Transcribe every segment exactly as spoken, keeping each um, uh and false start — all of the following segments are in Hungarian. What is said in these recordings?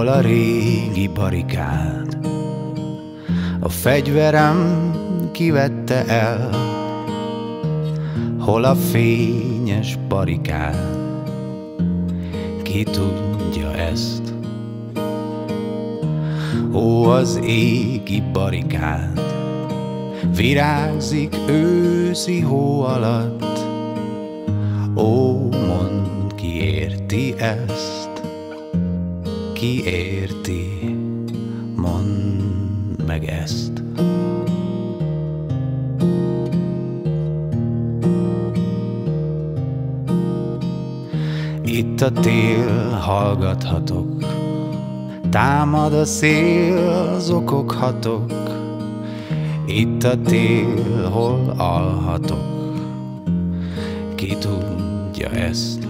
hol a régi barikád? A fegyverem kivette el, hol a fényes barikád? Ki tudja ezt? Ó, az égi barikád virágzik őszi hó alatt. Ó, mondd, ki érti ezt? Ki érti? Mondd meg ezt. Itt a tél, hallgathatok, támad a szél, zokoghatok. Itt a tél, hol alhatok, ki tudja ezt?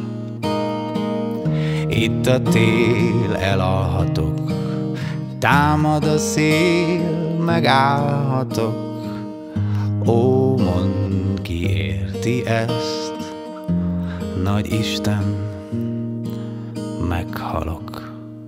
Itt a tél, elalhatok, támad a szél, megállhatok. Ó, mondd, ki érti ezt? Nagy Isten, meghalok.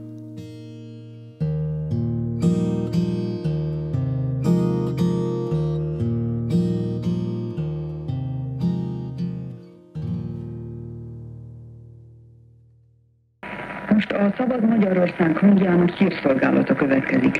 Most a Szabad Magyarország hangjának hírszolgálata következik.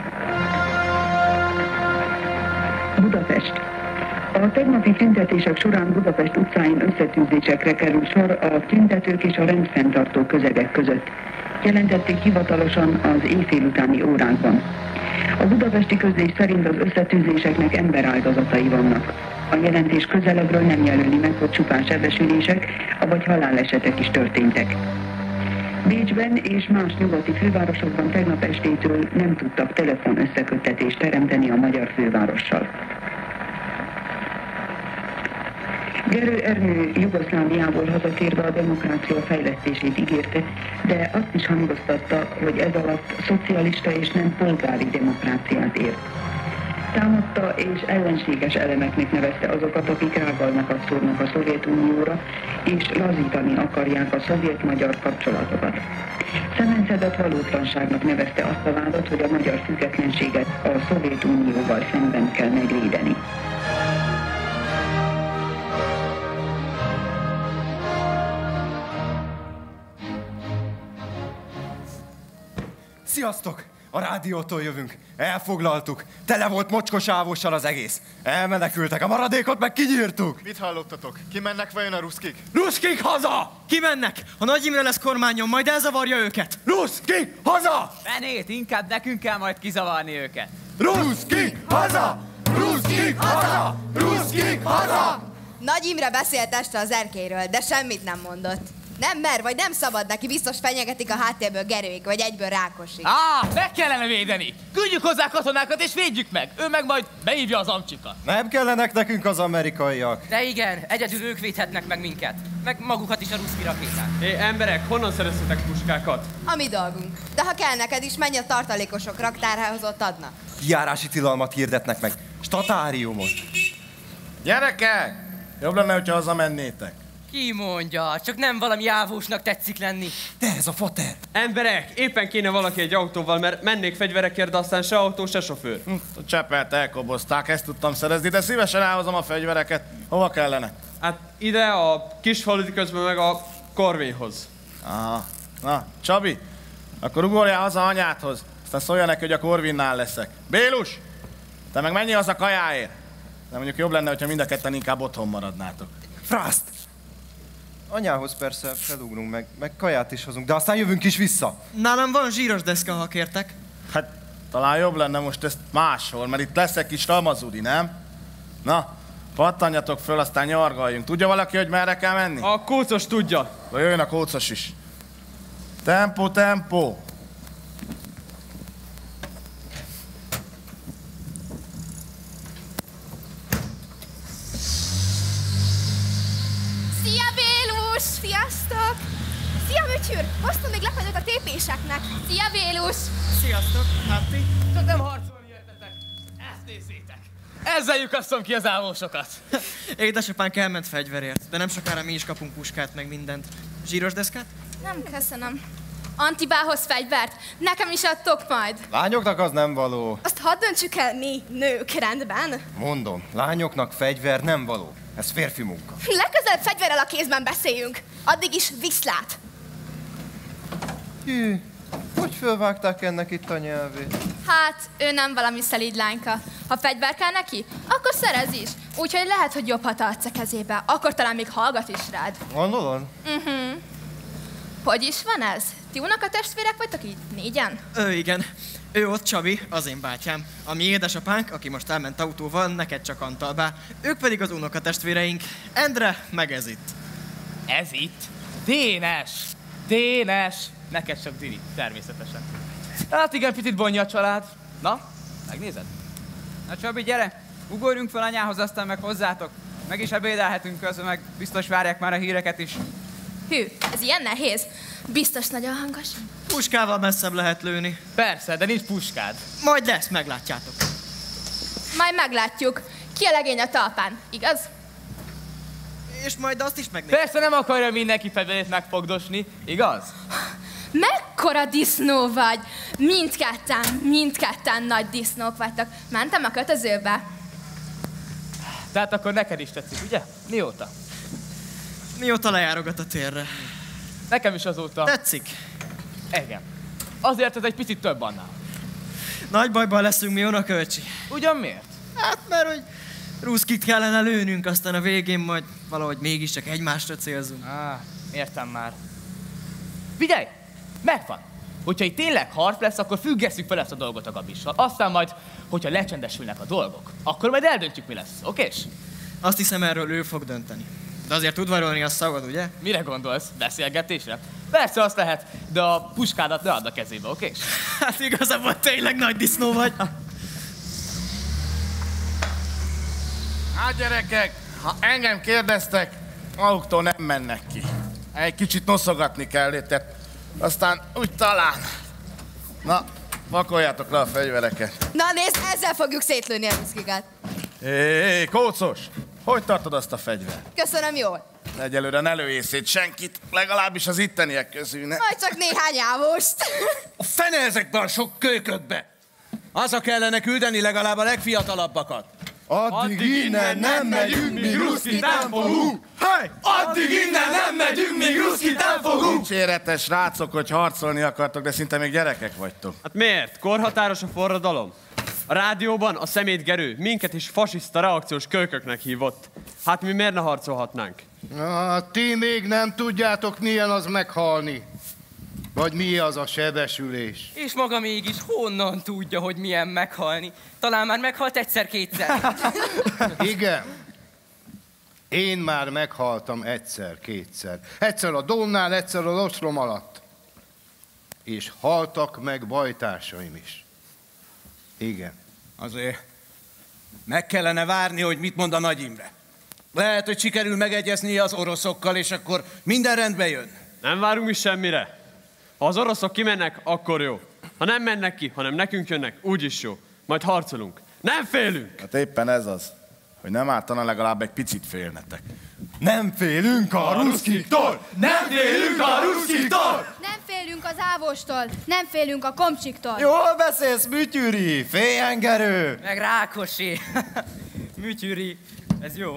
Budapest. A tegnapi tüntetések során Budapest utcáin összetűzésekre került sor a tüntetők és a rendfenntartó közegek között. Jelentették hivatalosan az éjfél utáni órákban. A budapesti közlés szerint az összetűzéseknek emberáldozatai vannak. A jelentés közelebbről nem jelöli meg, hogy csupán sebesülések, avagy halálesetek is történtek. Bécsben és más nyugati fővárosokban tegnap estétől nem tudtak telefon összeköttetést teremteni a magyar fővárossal. Gerő Ernő Jugoszláviából hazatérve a demokrácia fejlesztését ígérte, de azt is hangoztatta, hogy ez alatt szocialista és nem polgári demokráciát ért. Támadta és ellenséges elemeknek nevezte azokat, akik rágalmakat szórnak a Szovjetunióra, és lazítani akarják a szovjet-magyar kapcsolatokat. Szemenszedett valótlanságnak nevezte azt a vádat, hogy a magyar függetlenséget a Szovjetunióval szemben kell megvédeni. Sziasztok! A rádiótól jövünk. Elfoglaltuk. Tele volt mocskos ávossal az egész. Elmenekültek, a maradékot meg kinyírtuk. Mit hallottatok? Kimennek vajon a ruszkik? Ruszkik haza! Kimennek! A Nagy Imre lesz kormányon, majd elzavarja őket. Ruszkik haza! Fenét, inkább nekünk kell majd kizavarni őket. Ruszkik haza! Ruszkik haza! Ruszkik haza! Nagy Imre beszélt este az erkélyről, de semmit nem mondott. Nem mer, vagy nem szabad neki, biztos fenyegetik a háttérből Gerőik, vagy egyből Rákosi. Á, meg kellene védeni! Küldjük hozzá katonákat és védjük meg! Ő meg majd beívja az amcsikat. Nem kellenek nekünk az amerikaiak. De igen, egyedül ők védhetnek meg minket. Meg magukat is a ruszki rakéták. Hé, emberek, honnan szereztetek puskákat? A mi dolgunk. De ha kell neked is, menj a tartalékosok raktárhához, ott adnak. Kijárási tilalmat hirdetnek meg. Statáriumot. Gyerekek! Jobb lenne, hogyha hazamennétek. Ki mondja, csak nem valami ávósnak tetszik lenni. De ez a fater. Emberek, éppen kéne valaki egy autóval, mert mennék fegyverekért, de aztán se autó, se sofőr. Hm, a Cseppelt elkobozták, ezt tudtam szerezni, de szívesen elhozom a fegyvereket. Hova kellene? Hát ide a Kisfaludy, közben meg a Korvényhoz. Aha. Na, Csabi, akkor ugorjál haza anyádhoz. Aztán szólja neki, hogy a Korvinnál leszek. Bélus, te meg menjél haza kajáért. De mondjuk jobb lenne, hogyha mind a ketten inkább otthon maradnátok. Frászt! Anyához persze felugrunk, meg, meg kaját is hozunk, de aztán jövünk is vissza. Nálam van zsíros deszka, ha kértek. Hát talán jobb lenne most ezt máshol, mert itt lesz egy kis ramazudi, nem? Na, pattanjatok föl, aztán nyargaljunk. Tudja valaki, hogy merre kell menni? A kócos tudja. Vagy jöjjön a kócos is. Tempo, tempo! Szia, Bélus! Sziasztok! Szia, Mötyür! Hoztam még lepedőt a tépéseknek. Szia, Bélus! Sziasztok! Hát ti? Csak nem harcolni értetek. Ezt nézzétek. Ezzel lyukasztom ki az ávósokat. Édesapánk elment fegyverért, de nem sokára mi is kapunk puskát, meg mindent. Zsíros deszkát? Nem, köszönöm. Antibához fegyvert? Nekem is adtok majd. Lányoknak az nem való. Azt hadd döntsük el mi, nők, rendben? Mondom, lányoknak fegyver nem való. Ez férfi munka. Legközelebb fegyverrel a kézben beszéljünk. Addig is viszlát. Hű, hogy fölvágták ennek itt a nyelvét? Hát, ő nem valami szelíd lányka. Ha fegyver kell neki, akkor szerez is. Úgyhogy lehet, hogy jobb, ha tartsz a kezébe. Akkor talán még hallgat is rád. Gondolod? Uh-huh. Hogy is van ez? Ti unokatestvérek vagytok így négyen? Ő igen. Ő ott Csabi, az én bátyám. A mi édesapánk, aki most elment autóval, neked csak Antalbá. Ők pedig az unokatestvéreink. Endre, meg ez itt. Ez itt? Dénes! Dénes! Neked csak Dini, természetesen. Hát igen, picit bonja a család. Na, megnézed? Na Csabi, gyere! Ugorjunk fel anyához, aztán meg hozzátok. Meg is ebédelhetünk közben, meg biztos várják már a híreket is. Hű, ez ilyen nehéz. Biztos nagyon hangos. Puskával messzebb lehet lőni. Persze, de nincs puskád. Majd lesz, meglátjátok. Majd meglátjuk. Ki a legény a talpán, igaz? És majd azt is megnézzük. Persze nem akarja mindenki fegyverét megfogdosni, igaz? Mekkora disznó vagy! Mindketten, mindketten nagy disznók vagytok. Mentem a kötözőbe. Tehát akkor neked is tetszik, ugye? Mióta? Mióta lejárogat a térre. Nekem is azóta. Tetszik? Igen. Azért ez egy picit több annál. Nagy bajban leszünk mi, unokölcsi. Ugyan miért? Hát mert hogy ruszkit kellene lőnünk, aztán a végén majd valahogy mégiscsak egymásra célzunk. Á, értem már. Figyelj! Megvan! Hogyha itt tényleg harc lesz, akkor függesszük fel ezt a dolgot a Gabissal. Aztán majd, hogyha lecsendesülnek a dolgok, akkor majd eldöntjük, mi lesz, okés? Azt hiszem, erről ő fog dönteni. De azért udvarolni a szabad, ugye? Mire gondolsz? Beszélgetésre? Persze azt lehet, de a puskádat ne add a kezébe, okés? Hát igazából tényleg nagy disznó vagy. Hát gyerekek, ha engem kérdeztek, maguktól nem mennek ki. Egy kicsit noszogatni kell itt, aztán úgy talán. Na, pakoljátok le a fegyvereket. Na nézd, ezzel fogjuk szétlőni a ruszkikat. Hé, hé, kócos! Hogy tartod azt a fegyvert? Köszönöm jól. Egyelőre ne lőjél szét senkit, legalábbis az itteniek közül, ne? Majd csak néhány ávost. A fene ezekben a sok kölykökbe! Haza kellene küldeni legalább a legfiatalabbakat. Addig innen nem megyünk, míg ruszkit nem fogunk! Hely! Addig innen nem megyünk, míg ruszkit nem fogunk! Dicséretes srácok, hogy harcolni akartok, de szinte még gyerekek vagytok. Hát miért? Korhatáros a forradalom. A rádióban a Szemét Gerő minket is fasiszta reakciós kölyköknek hívott. Hát mi miért ne harcolhatnánk? Na, ti még nem tudjátok, milyen az meghalni. Vagy mi az a sebesülés. És maga mégis honnan tudja, hogy milyen meghalni? Talán már meghalt egyszer-kétszer. Igen. Én már meghaltam egyszer-kétszer. Egyszer a Dónál, egyszer az ostrom alatt. És haltak meg bajtársaim is. Igen. Azért meg kellene várni, hogy mit mond a Nagy Imre. Lehet, hogy sikerül megegyezni az oroszokkal, és akkor minden rendbe jön. Nem várunk mi semmire. Ha az oroszok kimennek, akkor jó. Ha nem mennek ki, hanem nekünk jönnek, úgyis jó. Majd harcolunk. Nem félünk! Hát éppen ez az, hogy nem ártana legalább egy picit félnetek. Nem félünk a ruszkiktól! Nem félünk a ruszkiktól! Nem félünk az ávostól, nem félünk a komcsiktól. Jól beszélsz, Műtyüri! Féjengerő! Meg Rákosi. Műtyüri, ez jó.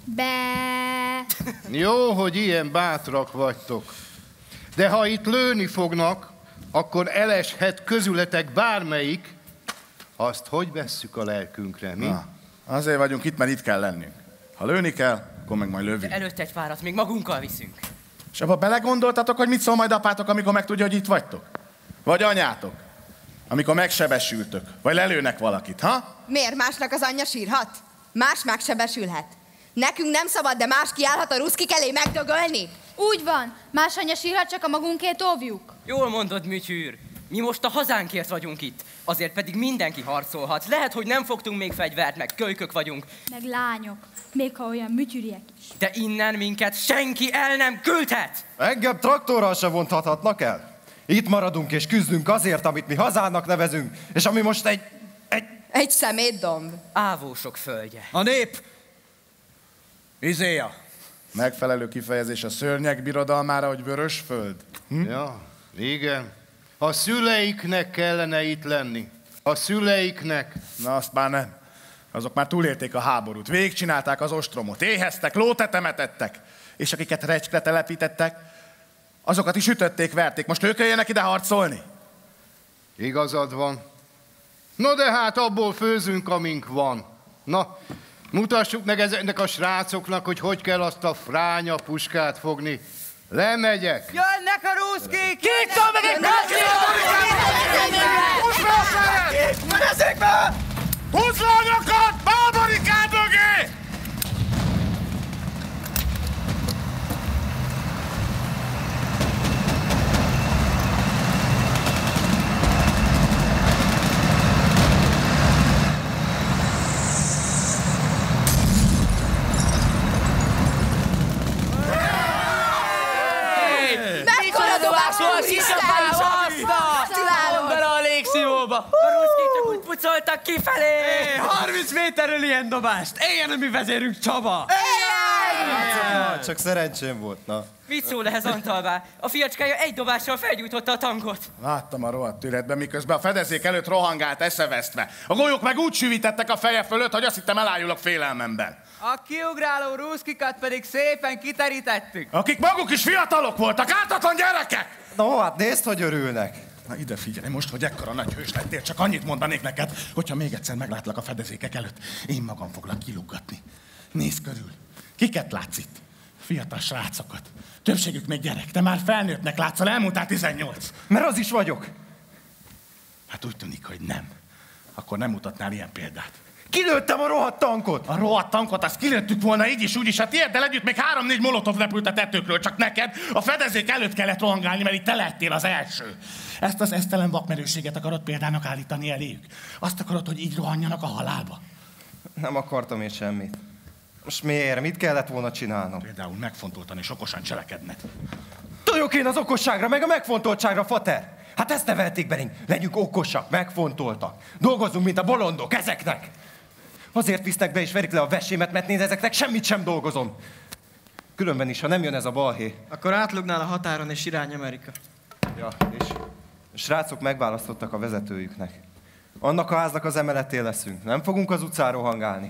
Be. Jó, hogy ilyen bátrak vagytok. De ha itt lőni fognak, akkor eleshet közületek bármelyik. Azt hogy vesszük a lelkünkre, mi? Na, azért vagyunk itt, mert itt kell lennünk. Ha lőni kell, akkor meg majd lövünk. De előtte egy párat még magunkkal viszünk. És abba belegondoltatok, hogy mit szól majd apátok, amikor megtudja, hogy itt vagytok? Vagy anyátok? Amikor megsebesültök? Vagy lelőnek valakit, ha? Miért másnak az anyja sírhat? Más megsebesülhet. Nekünk nem szabad, de más kiállhat a ruszkik elé megdögölni? Úgy van, más anya sírhat, csak a magunkét óvjuk. Jól mondod, Műtyűr. Mi most a hazánkért vagyunk itt. Azért pedig mindenki harcolhat. Lehet, hogy nem fogtunk még fegyvert, meg kölykök vagyunk. Meg lányok, még ha olyan műtyüriek is. De innen minket senki el nem küldhet! Engem traktorral se vonthatnak el. Itt maradunk és küzdünk azért, amit mi hazának nevezünk, és ami most egy... egy... Egy szemétdomb. Ávósok földje. A nép izéja. Megfelelő kifejezés a szörnyek birodalmára, hogy vörös föld. Hm? Ja. Igen. A szüleiknek kellene itt lenni. A szüleiknek. Na azt már nem. Azok már túlélték a háborút, végigcsinálták az ostromot, éheztek, lótetemetettek, és akiket recskre telepítettek, azokat is ütötték, verték. Most ők jöjjenek ide harcolni? Igazad van. No de hát abból főzünk, amink van. Na, mutassuk meg ezeknek a srácoknak, hogy hogy kell azt a fránya puskát fogni. Lemegyek. Jönnek a ruszkik! Kik szól meg egy Ezekbe! Húzd lányokat! Be a barikád mögé! Mekkora dobás, úristen! Gratulálok! Bele a légszívóba! A ruszkik csak úgy pucoltak kifelé! Hé, harminc méterről ilyen dobást! Éljen a mi vezérünk Csaba! Na, csak szerencsém volt, na. Mit szól ehhez Antalbá? A fiacskája egy dobással felgyújtotta a tankot. Láttam a rohadt türetben, miközben a fedezék előtt rohangált eszevesztve. A golyók meg úgy süvítettek a feje fölött, hogy azt hittem elájulok félelmemben. A kiugráló ruszkikat pedig szépen kiterítettük. Akik maguk is fiatalok voltak, ártatlan gyerekek! No, hát nézd, hogy örülnek. Na ide figyelj, most, hogy ekkora nagy hős lettél, csak annyit mondanék neked, hogyha még egyszer meglátlak a fedezékek előtt, én magam foglak kiluggatni. Nézd körül. Kiket látsz itt? Fiatal srácokat. Többségük még gyerek, te már felnőttnek látszol, elmúltál tizennyolc. Mert az is vagyok. Hát úgy tűnik, hogy nem. Akkor nem mutatnál ilyen példát. Kilőttem a rohadt tankot! A rohadt tankot, azt kilőttük volna így is, úgy is. Hát tiéddel együtt még három-négy molotov repült a tetőkről, csak neked a fedezék előtt kellett rohangálni, mert itt te lettél az első. Ezt az esztelen vakmerősséget akarod példának állítani eléjük? Azt akarod, hogy így rohanjanak a halálba? Nem akartam én semmit. Most miért? Mit kellett volna csinálnom? Például megfontoltan és okosan cselekedned. Tudjuk én az okosságra, meg a megfontoltságra, fater! Hát ezt nevelték belénk. Legyünk okosak, megfontoltak. Dolgozzunk, mint a bolondok, ezeknek! Azért visznek be és verik le a vesémet, mert nézd, ezeknek semmit sem dolgozom. Különben is, ha nem jön ez a balhé. Akkor átlugnál a határon és irány Amerika. Ja, és a srácok megválasztottak a vezetőjüknek. Annak a háznak az emeletén leszünk. Nem fogunk az utcáról hangálni.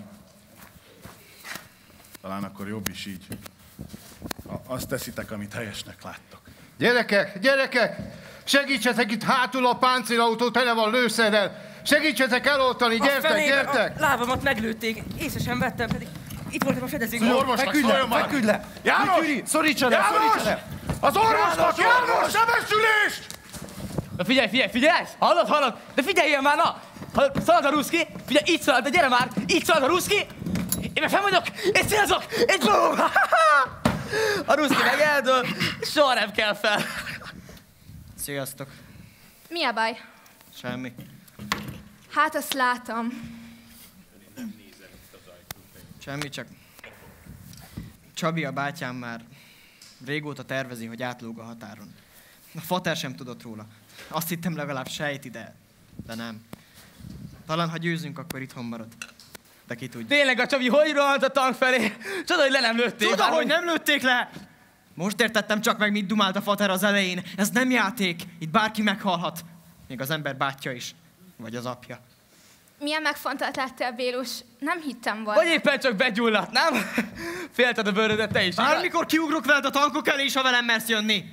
Talán akkor jobb is így. Azt teszitek, amit helyesnek láttok. Gyerekek, gyerekek! Segítsetek itt hátul, a páncélautó tele van lőszerrel! Segítsetek eloltani, gyertek, a gyertek! A lábamat meglőtték, észre sem vettem, pedig itt voltam a fedezékben. Az orvosnak szóljon már! Feküdj le! János! Szorítsa le, szorítsa le! Az orvosnak, János! Sebesülést! Na figyelj, figyelj, figyelj! Hallod, hallod? De figyeljél már, na! Hallod, szalad a ruszki! Figyelj, így szalad, de gyere már! Így szalad a ruszki! Én meg fenn vagyok! Én célzok! Én bum! A ruszki meg eldől, soha nem kell fel. Sziasztok. Mi a baj? Semmi. Hát azt látom. Semmi, csak Csabi, a bátyám már régóta tervezi, hogy átlóg a határon. A fater sem tudott róla. Azt hittem legalább sejti, de, de nem. Talán ha győzünk, akkor itthon marad. De ki tudja. Tényleg a Csabi hogy rohant a tank felé? Csoda, hogy le nem lőtték. Csoda, hogy nem lőtték le! Most értettem csak meg, mit dumált a fater az elején. Ez nem játék. Itt bárki meghalhat. Még az ember bátyja is. Vagy az apja. Milyen megfontolt lettél, Bélus? Nem hittem volna. Vagy éppen csak begyulladt, nem? Félted a bőrödet te is. Bármikor kiugrok veled a tankok elé, és ha velem mersz jönni.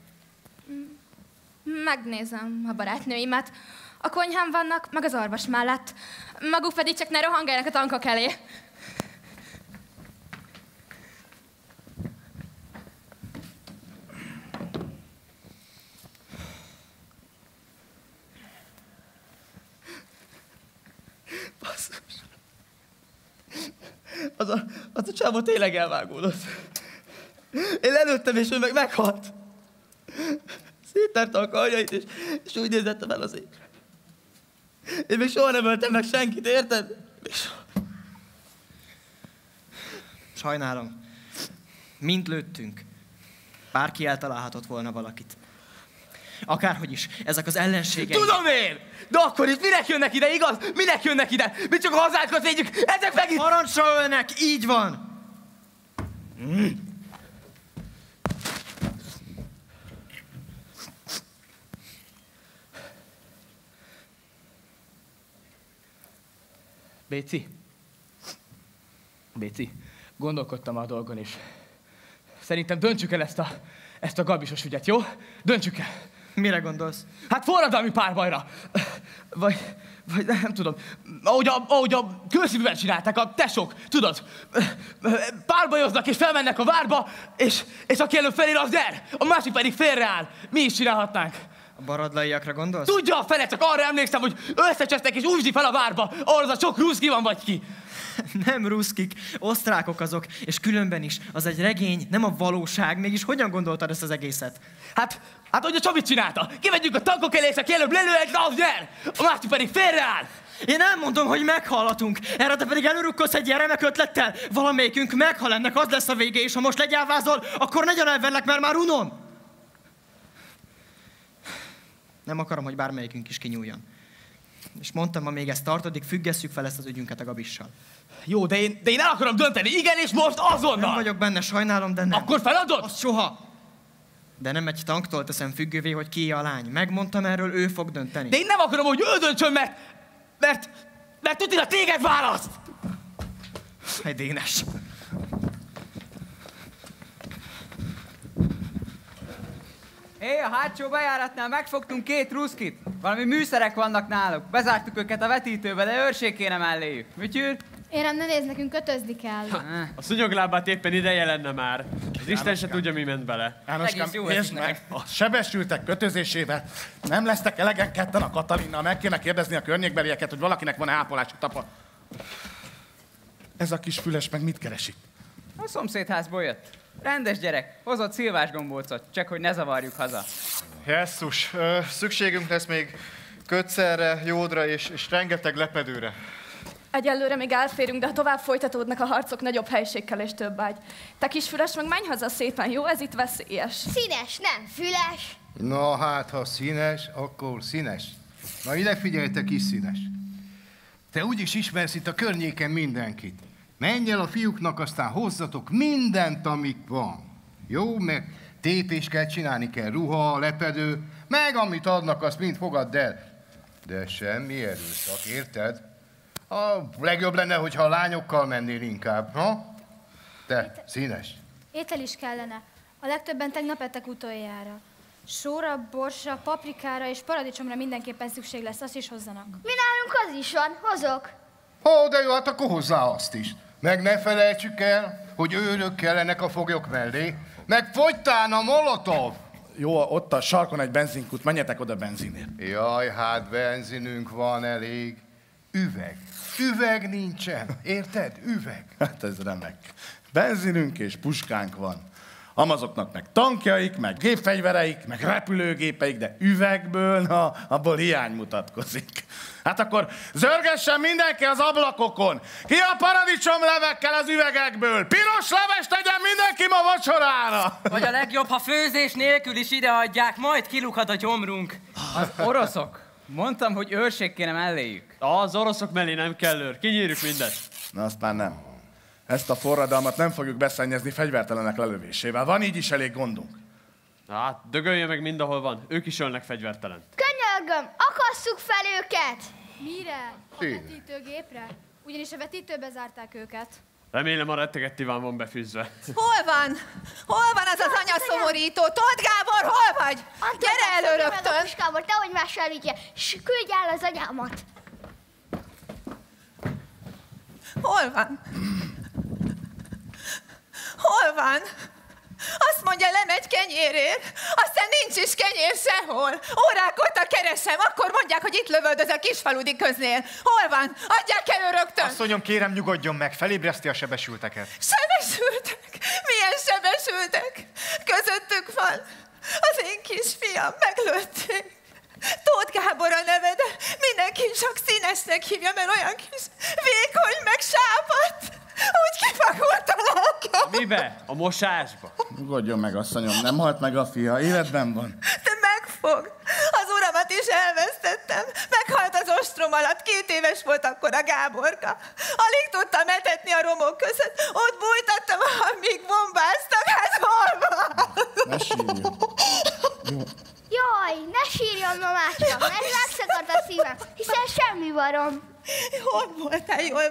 Megnézem a barátnőimet. A konyhán vannak, meg az orvos mellett. Maguk pedig csak ne rohangáljanak a tankok elé. Basszus. Az a, az a csávó tényleg elvágódott. Én lelőttem, és ő meg meghalt. Széttárta a karjait, és, és úgy nézett fel az égre. Én még soha nem öltem meg senkit, érted? Még soha. Sajnálom. Mind lőttünk. Bárki eltalálhatott volna valakit. Akárhogy is, ezek az ellenségek. Tudom én! De akkor is minek jönnek ide, igaz? Minek jönnek ide? Mi csak a hazánkat védjük, ezek meg itt... Parancsra ölnek, így van! Mm. Béci? Béci, gondolkodtam a dolgon, és szerintem döntsük el ezt a, ezt a gabisos ügyet, jó? Döntsük el. Mire gondolsz? Hát forradalmi párbajra. Vagy, vagy nem tudom, ahogy a, ahogy a kőszívűvel csinálták, a tesók, tudod? Párbajoznak és felmennek a várba, és, és aki előbb felér, az der, a másik pedig félreáll. Mi is csinálhatnánk. A baradlaiakra gondolsz? Tudja a fele, csak arra emlékszem, hogy összecsesztek és úszni fel a várba, ahol az a sok ruszki van vagy ki. Nem ruszkik, osztrákok azok, és különben is, az egy regény, nem a valóság. Mégis hogyan gondoltad ezt az egészet? Hát, hát hogy a Csabi csinálta. Kivegyünk a tankok elé, és aki előbb lelőhet, az nyer. A másik pedig félreáll. Én nem mondom, hogy meghalhatunk. Erre te pedig előrukkolsz egy ilyen remek ötlettel. Valamelyikünk meghal, ennek az lesz a vége, és ha most legyávázol, akkor negyen elverlek, mert már unom. Nem akarom, hogy bármelyikünk is kinyúljon. És mondtam, ha még ezt tartodik, függesszük fel ezt az ügyünket a Gabissal. Jó, de én, de én el akarom dönteni. Igen, és most azonnal. Nem vagyok benne, sajnálom, de nem. Akkor feladod? Azt soha. De nem egy tanktól teszem függővé, hogy ki a lány. Megmondtam erről, ő fog dönteni. De én nem akarom, hogy ő döntsön, mert... Mert... Mert tudja, téged választ! Egy Dénes. Hé, a hátsó bejáratnál megfogtunk két ruszkit. Valami műszerek vannak náluk. Bezártuk őket a vetítőbe, de őrség kéne melléjük. Mütyűr? Érem, ne nézd, nekünk kötözni kell. Ha, a szúnyoglábát éppen ideje lenne már. Az Isten se tudja, mi ment bele. Jánoskám, nézd meg, a sebesültek kötözésével nem lesztek elegen ketten a Katalinnal. Meg kéne kérdezni a környékbelieket, hogy valakinek van-e ápolási tapa. Ez a kis füles meg mit keresik? A szomszédházból jött. Rendes gyerek, hozott szilvás gombócot, csak hogy ne zavarjuk haza. Jesszus, szükségünk lesz még kötszerre, jódra és, és rengeteg lepedőre. Egyelőre még elférünk, de ha tovább folytatódnak a harcok, nagyobb helység kell és több ágy. Te kis füles, meg menj haza szépen, jó? Ez itt veszélyes. Színes, nem füles. Na hát, ha színes, akkor színes. Na ide figyelj, te kis színes. Te úgyis ismersz itt a környéken mindenkit. Menj el a fiúknak, aztán hozzatok mindent, amik van. Jó, meg tépés kell csinálni kell, ruha, lepedő, meg amit adnak, azt mind fogadd el. De semmi erőszak, érted? A legjobb lenne, hogyha a lányokkal mennél inkább, ha? Te, színes. Étel is kellene. A legtöbben tegnap ettek utoljára. Sóra, borsra, paprikára és paradicsomra mindenképpen szükség lesz, azt is hozzanak. Mi nálunk az is van, hozok. Ó, de jó, hát akkor hozzá azt is. Meg ne felejtsük el, hogy őrök kellenek a foglyok mellé, meg fogytán a molotov. Jó, ott a sarkon egy benzinkút, menjetek oda benzinért. Jaj, hát benzinünk van elég. Üveg. Üveg nincsen. Érted? Üveg. Hát ez remek. Benzinünk és puskánk van. Amazoknak meg tankjaik, meg gépfegyvereik, meg repülőgépeik, de üvegből, na, abból hiány mutatkozik. Hát akkor zörgessen mindenki az ablakokon. Ki a paradicsomlevekkel az üvegekből? Piros levest tegyen mindenki ma vacsorára! Vagy a legjobb, ha főzés nélkül is ideadják, majd kilukad a gyomrunk. Az oroszok. Mondtam, hogy őrség kéne melléjük. Az oroszok mellé nem kell őr. Kinyírjuk mindet. Na azt már nem. Ezt a forradalmat nem fogjuk beszennyezni fegyvertelenek lelövésével. Van így is elég gondunk. Hát, dögölje meg mindahol van. Ők is ölnek fegyvertelent. Könyörgöm, akasszuk fel őket! Mire? A vetítőgépre? Ugyanis a vetítőbe zárták őket. Remélem a retteget Iván van befűzve. Hol van? Hol van az az anyaszomorító? Tóth Gábor, hol vagy? Gyere elő rögtön! Gábor, te hogy más elvigye, s küldj el az anyámat! Hol van? Hol van? Azt mondja, lemegy kenyérért, aztán nincs is kenyér sehol. Órák óta keresem, akkor mondják, hogy itt lövöldöz a kisfaludi köznél. Hol van? Adják elő rögtön! Asszonyom, kérem, nyugodjon meg, felébreszti a sebesülteket. Sebesültek? Milyen sebesültek? Közöttük van az én kisfiam, meglőtték. Tóth Gábor a neve, de mindenki csak Színesnek hívja, mert olyan kis vékony, meg sápadt. Úgy kifakult a lelkem. Mibe? A mosásba? Nyugodjon meg, asszonyom, nem halt meg a fia, életben van. De megfog. Az uramat is elvesztettem. Meghalt az ostrom alatt, két éves volt akkor a Gáborka. Alig tudtam etetni a romok között. Ott bújtattam, amíg bombáztak, hát hol van? Ne sírjon. Jó. Jaj, ne sírjon, mamácska, mert megszakadt a szívem, hiszen semmi barom. Hol voltál? Jól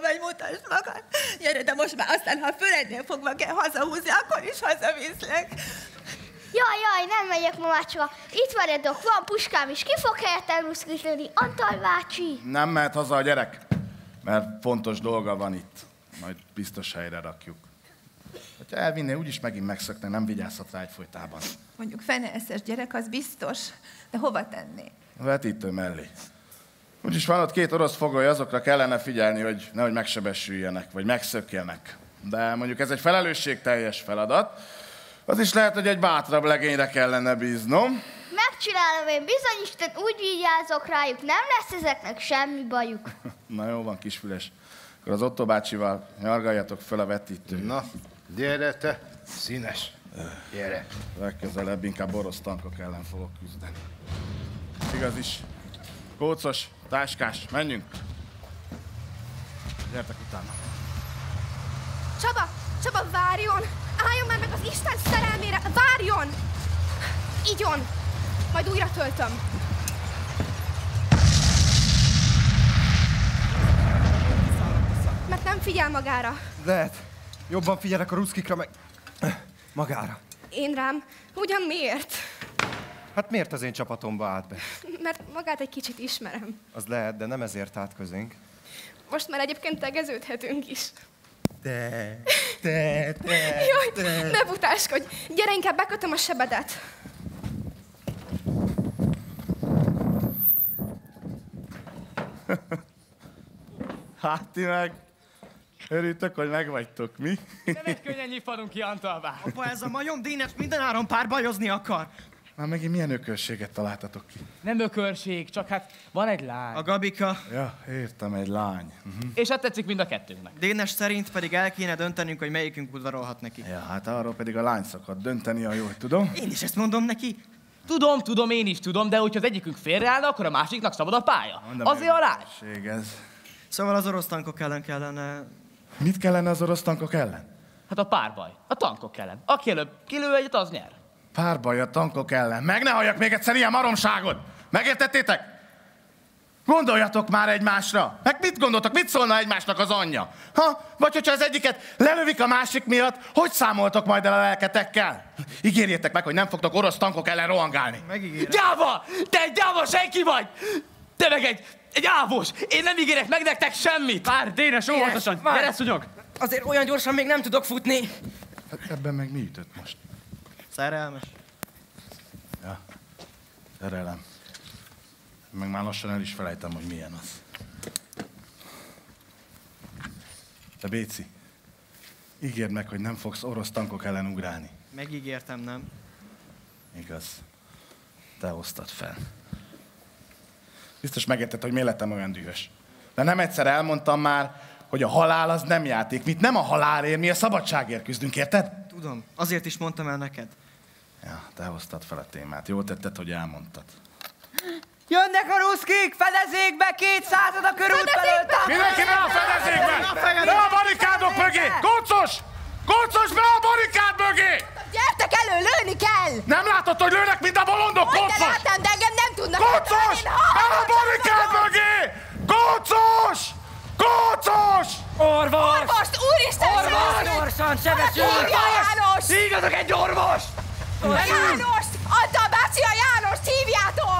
magad. Gyere, de most már aztán, ha a fölednél fogva kell hazahúzni, akkor is hazaviszlek. Jaj, jaj, nem megyek, mamácska. Itt maradok, van puskám is. Ki fog helyettem ruszkítani? Antal bácsi. Nem mehet haza a gyerek, mert fontos dolga van itt. Majd biztos helyre rakjuk. Ha elvinné, úgyis megint megszökne, nem vigyázhat rá egyfolytában. Mondjuk fenelszes gyerek, az biztos. De hova tenné? A vetítő mellé. Úgyis van ott két orosz fogoly, azokra kellene figyelni, hogy nehogy megsebesüljenek, vagy megszökjenek. De mondjuk ez egy felelősségteljes feladat. Az is lehet, hogy egy bátrabb legényre kellene bíznom. Megcsinálom én, bizony Isten, úgy vigyázok rájuk, nem lesz ezeknek semmi bajuk. Na jó van, kisfüles. Akkor az Otto bácsival nyargaljatok fel a vetítőt. Na, gyere te, színes. Gyere. Legközelebb inkább orosz tankok ellen fogok küzdeni. Igaz is. Kócos, táskás, menjünk. Gyertek utána. Csaba! Csaba, várjon! Álljon már meg az Isten szerelmére! Várjon! Igyon! Majd újra töltöm. Mert nem figyel magára. Lehet. Jobban figyelek a ruszkikra, meg magára. Én rám? Ugyan miért? Hát miért az én csapatomba állt be? Mert magát egy kicsit ismerem. Az lehet, de nem ezért állt közénk. Most már egyébként tegeződhetünk is. De, de, de, Jaj, de. ne butáskodj! Gyere, inkább bekötöm a sebedet. Hát ti meg örültök, hogy megvagytok, mi? Nem egy könnyen nyitvanunk ki, Antalbá. Apa, ez a majom Dénes mindenáron párbajozni akar. Már megint milyen ökölséget találtatok ki? Nem ökörség, csak hát van egy lány. A Gabika. Ja, értem, egy lány. Uh-huh. És hát tetszik mind a kettőnknek. Dénes szerint pedig el kéne döntenünk, hogy melyikünk udvarolhat neki. Ja, hát arról pedig a lány szokott dönteni, ha jól tudom. Én is ezt mondom neki. Tudom, tudom, én is tudom, de hogyha az egyikünk félreállna, akkor a másiknak szabad a pálya. Mondom, azért a lány. Ez. Szóval az orosz tankok ellen kellene... Mit kellene az orosz tankok ellen? Hát a párbaj. A tankok ellen. Aki előbb kilő egyet, az nyer. Párbaj a tankok ellen. Meg ne halljak még egyszer ilyen maromságot! Megértettétek? Gondoljatok már egymásra! Meg mit gondoltok, mit szólna egymásnak az anyja? Ha? Vagy hogyha az egyiket lelövik a másik miatt, hogy számoltok majd el a lelketekkel? Ígérjétek meg, hogy nem fogtok orosz tankok ellen rohangálni. Megígérem. Gyáva! Te egy gyáva senki vagy! Te meg egy, egy ávos! Én nem ígérek meg nektek semmit! Várj, Dénes, óvatosan! Gyere, szúnyog! Azért olyan gyorsan még nem tudok futni. Hát ebben meg mi ütött most? Szerelmes. Ja, szerelem. Meg már lassan el is felejtem, hogy milyen az. Te Béci, ígérd meg, hogy nem fogsz orosz tankok ellen ugrálni. Megígértem, nem? Igaz. Te hoztad fel. Biztos megérted, hogy miért lettem olyan dühös. De nem egyszer elmondtam már, hogy a halál az nem játék. Mit nem a halálért, mi a szabadságért küzdünk, érted? Tudom. Azért is mondtam el neked. Ja, te hoztad fel a témát. Jól tetted, hogy elmondtad. Jönnek a ruszkik! Fedezékbe! Kétszázad a körút felől! Mindenki be a fedezékbe! Be a barikádok mögé! Kócos! Kócos, be a barikád mögé! Gyertek elő, lőni kell! Nem látod, hogy lőnek, mint a bolondok, Hogy Kócos? de láttam, de engem nem tudnak... Kócos! Be a barikád mögé! Kócos! Kócos! Orvos! Orvost, úristen! Orvos! Gyorsan, sebesül! Hívja János! Hívjatok egy orvos! Jánost! Antal bácsi, a Jánost hívjátok!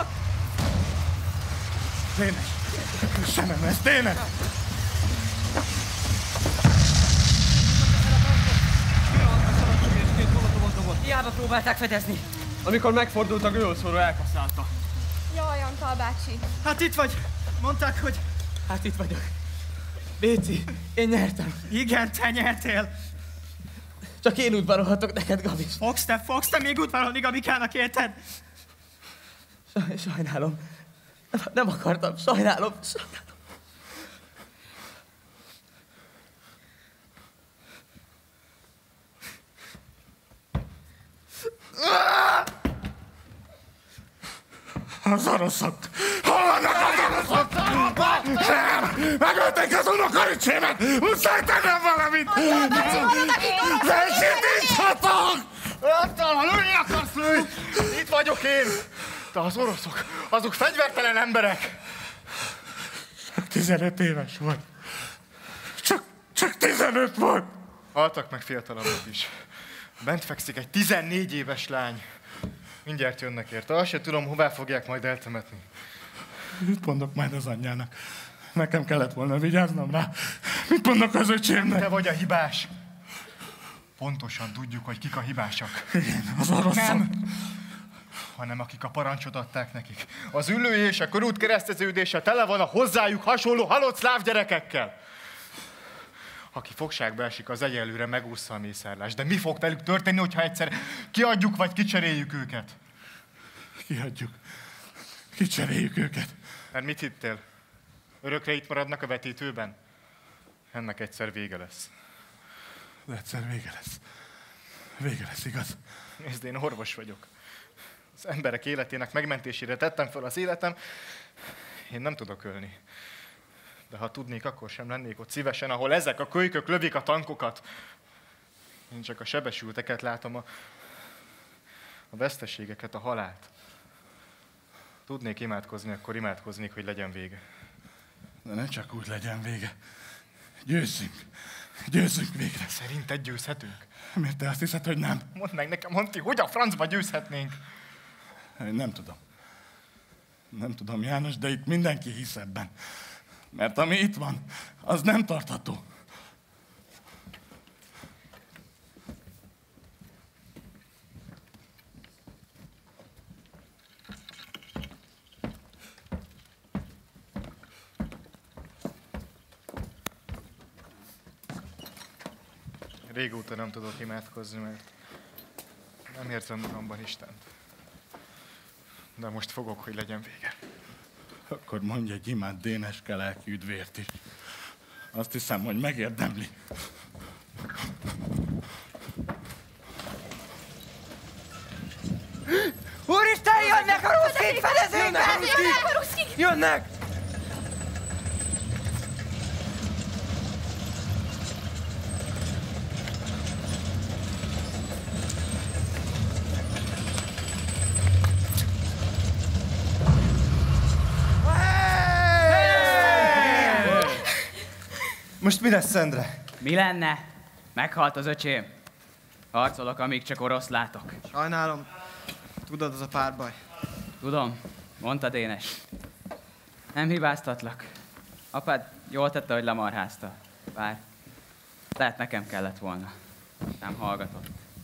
Dénes! Köszönöm, ez Dénes! Hiába próbálták fedezni. Amikor megfordultak, ő szóró elkaszálta. Jaj, Antal bácsi. Hát itt vagy. Mondták, hogy... Hát itt vagyok. Béci, én nyertem. Igen, te nyertél. Csak én udvarolhatok neked, Gabis. Fogsz te, fogsz te még udvarolni Gabikának, érted? Saj, sajnálom. Nem akartam, sajnálom, sajnálom. Az oroszok! Hol vannak az oroszok? Nem! Megölték az unokaricsémet! Muszáj tennem valamit! Felsítítsatok! Antal, ha lőni akarsz, lőj! Itt vagyok én! De az oroszok, azok fegyvertelen emberek! tizenöt éves vagy. Csak, Csak tizenöt volt! Haltak meg fiatalabbak is. Bent fekszik egy tizennégy éves lány. Mindjárt jönnek érte. Azt se tudom, hová fogják majd eltemetni. Mit mondok majd az anyjának? Nekem kellett volna vigyáznom rá. Mit mondok az öcsémnek? Te vagy a hibás. Pontosan tudjuk, hogy kik a hibásak. Igen, az oroszok. Nem! Hanem akik a parancsot adták nekik. Az ülői és a körút kereszteződése tele van a hozzájuk hasonló halott szláv gyerekekkel. Aki fogságba esik, az egyelőre megúszza a mészárlást. De mi fog velük történni, hogyha egyszer kiadjuk vagy kicseréljük őket? Kiadjuk. Kicseréljük őket. Mert mit hittél? Örökre itt maradnak a vetítőben? Ennek egyszer vége lesz. De egyszer vége lesz. Vége lesz, igaz? Nézd, én orvos vagyok. Az emberek életének megmentésére tettem fel az életem. Én nem tudok ölni. De ha tudnék, akkor sem lennék ott szívesen, ahol ezek a kölykök lövik a tankokat. Én csak a sebesülteket látom, a, a veszteségeket, a halált. Tudnék imádkozni, akkor imádkoznék, hogy legyen vége. De ne csak úgy legyen vége. Győzzünk. Győzzünk végre. Szerinted győzhetünk? Miért te azt hiszed, hogy nem? Mondd meg nekem, Monti, hogy a francba győzhetnénk? Én nem tudom. Nem tudom, János, de itt mindenki hisz ebben. Mert ami itt van, az nem tartható. Régóta nem tudok imádkozni, mert nem érzem magamban Istent. De most fogok, hogy legyen vége. Akkor mondj egy imád Déneske lelki üdvért is. Azt hiszem, hogy megérdemli. Úristen, jönnek a ruszkik! Fedezzék be! Jönnek a ruszkik! Jönnek! Most mi lesz, Szendre? Mi lenne? Meghalt az öcsém. Harcolok, amíg csak orosz látok. Sajnálom. Tudod, az a párbaj. Tudom. Mondta Dénes. Nem hibáztatlak. Apád jól tette, hogy lemarházta. Bár lehet nekem kellett volna. Nem hallgatott.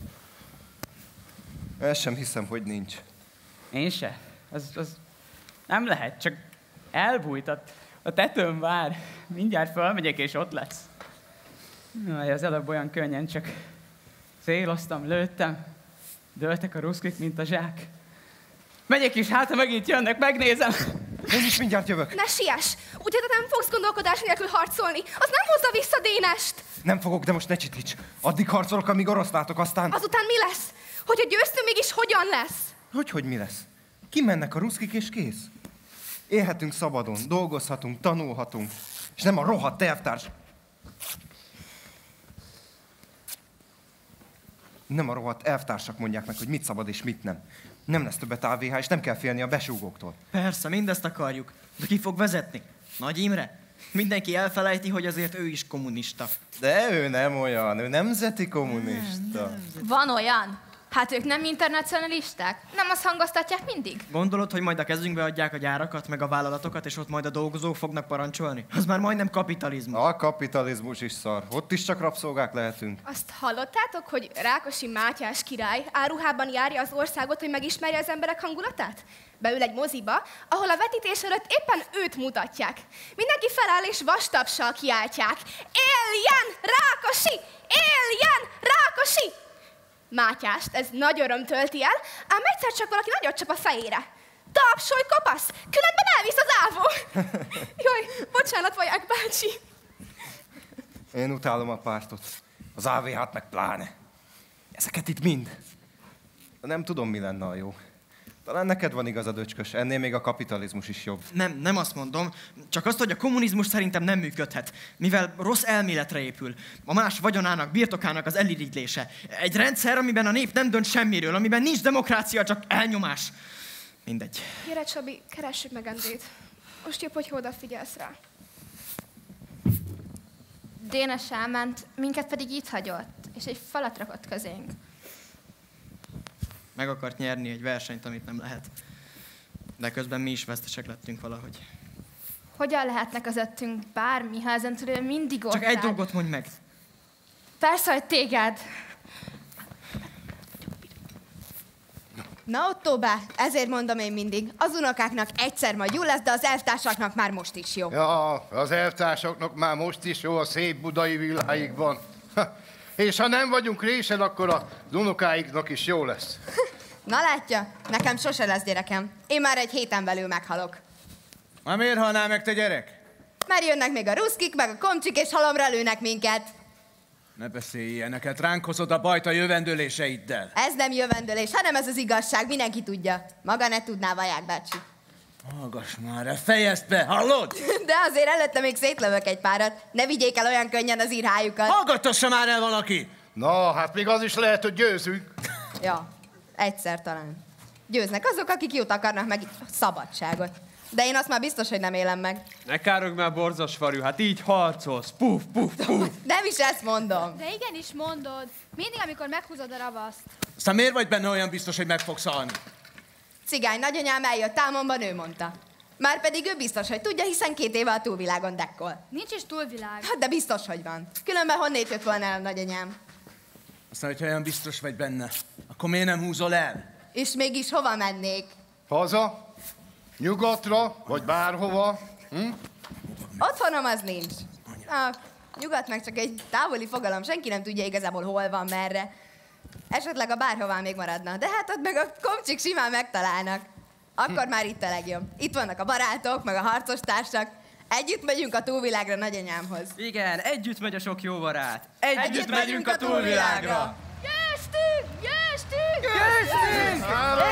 Ezt sem hiszem, hogy nincs. Én se. Az, az nem lehet, csak elbújt. A, a tetőn vár. Mindjárt fölmegyek, és ott lesz. Aj, az előbb olyan könnyen, csak céloztam, lőttem. Dőltek a ruszkik, mint a zsák. Megyek is, hát ha megint jönnek, megnézem. Én is mindjárt jövök. Ne siess! Úgy te nem fogsz gondolkodás nélkül harcolni. Az nem hozza vissza Dénest. Nem fogok, de most ne csitíts. Addig harcolok, amíg orosz látok, aztán... Azután mi lesz? Hogyha győztünk, mégis hogyan lesz? Hogy, hogy mi lesz? Kimennek a ruszkik, és kész. Élhetünk szabadon, dolgozhatunk, tanulhatunk. És nem a rohadt tervtárs... Nem a rohadt elvtársak mondják meg, hogy mit szabad és mit nem. Nem lesz többet á vé há, és nem kell félni a besúgóktól. Persze, mindezt akarjuk. De ki fog vezetni? Nagy Imre? Mindenki elfelejti, hogy azért ő is kommunista. De ő nem olyan, ő nemzeti kommunista. Van olyan? Hát ők nem internacionalisták? Nem azt hangoztatják mindig? Gondolod, hogy majd a kezünkbe adják a gyárakat, meg a vállalatokat, és ott majd a dolgozók fognak parancsolni? Az már majdnem kapitalizmus. A kapitalizmus is szar. Ott is csak rabszolgák lehetünk. Azt hallottátok, hogy Rákosi Mátyás király áruhában járja az országot, hogy megismerje az emberek hangulatát? Beül egy moziba, ahol a vetítés előtt éppen őt mutatják. Mindenki feláll és vastapssal kiáltják. Éljen Rákosi! Éljen Rákosi! Mátyást ez nagy öröm tölti el, ám egyszer csak valaki nagyot csap a fejére. Tapsolj, kopasz! Különben elvisz az ávó! Jaj, bocsánat, Vaják bácsi! Én utálom a pártot. Az á vé hát meg pláne. Ezeket itt mind. De nem tudom, mi lenne a jó. Talán neked van igazad, öcskös. Ennél még a kapitalizmus is jobb. Nem, nem azt mondom. Csak azt, hogy a kommunizmus szerintem nem működhet. Mivel rossz elméletre épül. A más vagyonának, birtokának az elirigylése. Egy rendszer, amiben a nép nem dönt semmiről, amiben nincs demokrácia, csak elnyomás. Mindegy. Gyere, Csabi, keressük meg Endrét. Most jobb, hogy odafigyelsz rá. Dénes elment, minket pedig itt hagyott, és egy falat rakott közénk. Meg akart nyerni egy versenyt, amit nem lehet. De közben mi is vesztesek lettünk valahogy. Hogyan lehetne közöttünk bármi, ha ezen túl mindig ott Csak egy áll? dolgot mondj meg. Persze, hogy téged. Na, Ottóbá, ezért mondom én mindig, az unokáknak egyszer majd jó lesz, de az elvtársaknak már most is jó. Ja, az elvtársaknak már most is jó a szép budai világban. És ha nem vagyunk résen, akkor az unokáiknak is jó lesz. Na látja, nekem sose lesz gyerekem. Én már egy héten belül meghalok. Na miért halnál meg, te gyerek? Mert jönnek még a ruszkik, meg a komcsik, és halomra lőnek minket. Ne beszélj ilyeneket, ránk hozod a bajt a jövendőléseiddel. Ez nem jövendőlés, hanem ez az igazság, mindenki tudja. Maga ne tudná, Vaják bácsi. Hallgass már, fejezd be, hallod? De azért előtte még szétlövök egy párat. Ne vigyék el olyan könnyen az írhájukat. Hallgattassa már el valaki! Na, hát még az is lehet, hogy győzünk. Ja, egyszer talán. Győznek azok, akik jót akarnak meg szabadságot. De én azt már biztos, hogy nem élem meg. Ne károgj már, borzas farjú, hát így harcolsz. Puf, puf, puf. Nem is ezt mondom. De igenis mondod. Mindig, amikor meghúzod a ravaszt. Aztán miért vagy benne olyan biztos, hogy meg fogsz halni? Cigány nagyanyám eljött támomban, ő mondta. Márpedig ő biztos, hogy tudja, hiszen két éve a túlvilágon dekkol. Nincs is túlvilág. Hát de biztos, hogy van. Különben honnét jött volna el a nagyanyám? Aztán, hogyha olyan biztos vagy benne, akkor miért nem húzol el? És mégis hova mennék? Haza? Nyugatra? Vagy bárhova? Hm? Otthonom az nincs. A nyugat meg csak egy távoli fogalom, senki nem tudja igazából hol van, merre. Esetleg a bárhová még maradna, de hát ott meg a komcsik simán megtalálnak. Akkor már itt a legjobb. Itt vannak a barátok, meg a harcos társak. Együtt megyünk a túlvilágra nagyanyámhoz. Igen, együtt megy a sok jó barát. Együtt, Együtt együtt megyünk megyünk a a túlvilágra. Győztünk! Győztünk! Győztünk!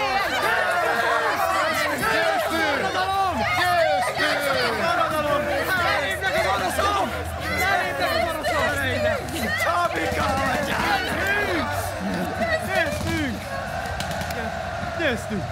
Győztünk!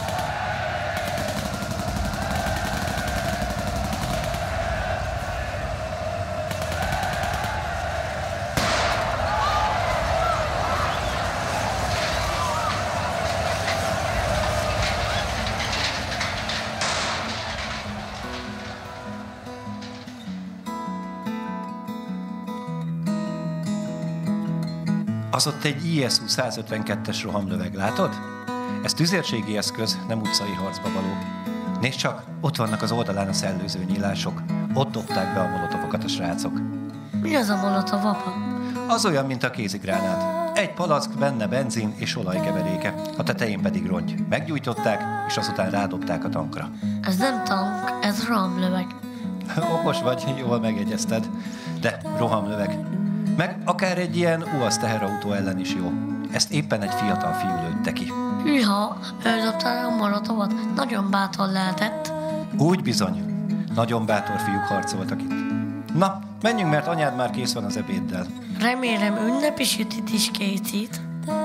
Az ott egy I S U százötvenkettes rohamlöveg, látod? Ez tüzérségi eszköz, nem utcai harcba való. Nézd csak, ott vannak az oldalán a szellőző nyílások. Ott dobták be a molotovokat a srácok. Mi az a molotov, apa? Az olyan, mint a kézigránát. Egy palack, benne benzin és olajkeveréke. A tetején pedig rongy. Meggyújtották, és azután rádobták a tankra. Ez nem tank, ez rohamlöveg. Okos vagy, jól megegyezted. De rohamlöveg. Meg akár egy ilyen u á zé teherautó ellen is jó. Ezt éppen egy fiatal fiú lőtte ki. Hűha, ő dobta a molotovat. Nagyon bátor lehetett. Úgy bizony. Nagyon bátor fiúk harcoltak itt. Na, menjünk, mert anyád már kész van az ebéddel. Remélem ünnepi sütit is készít.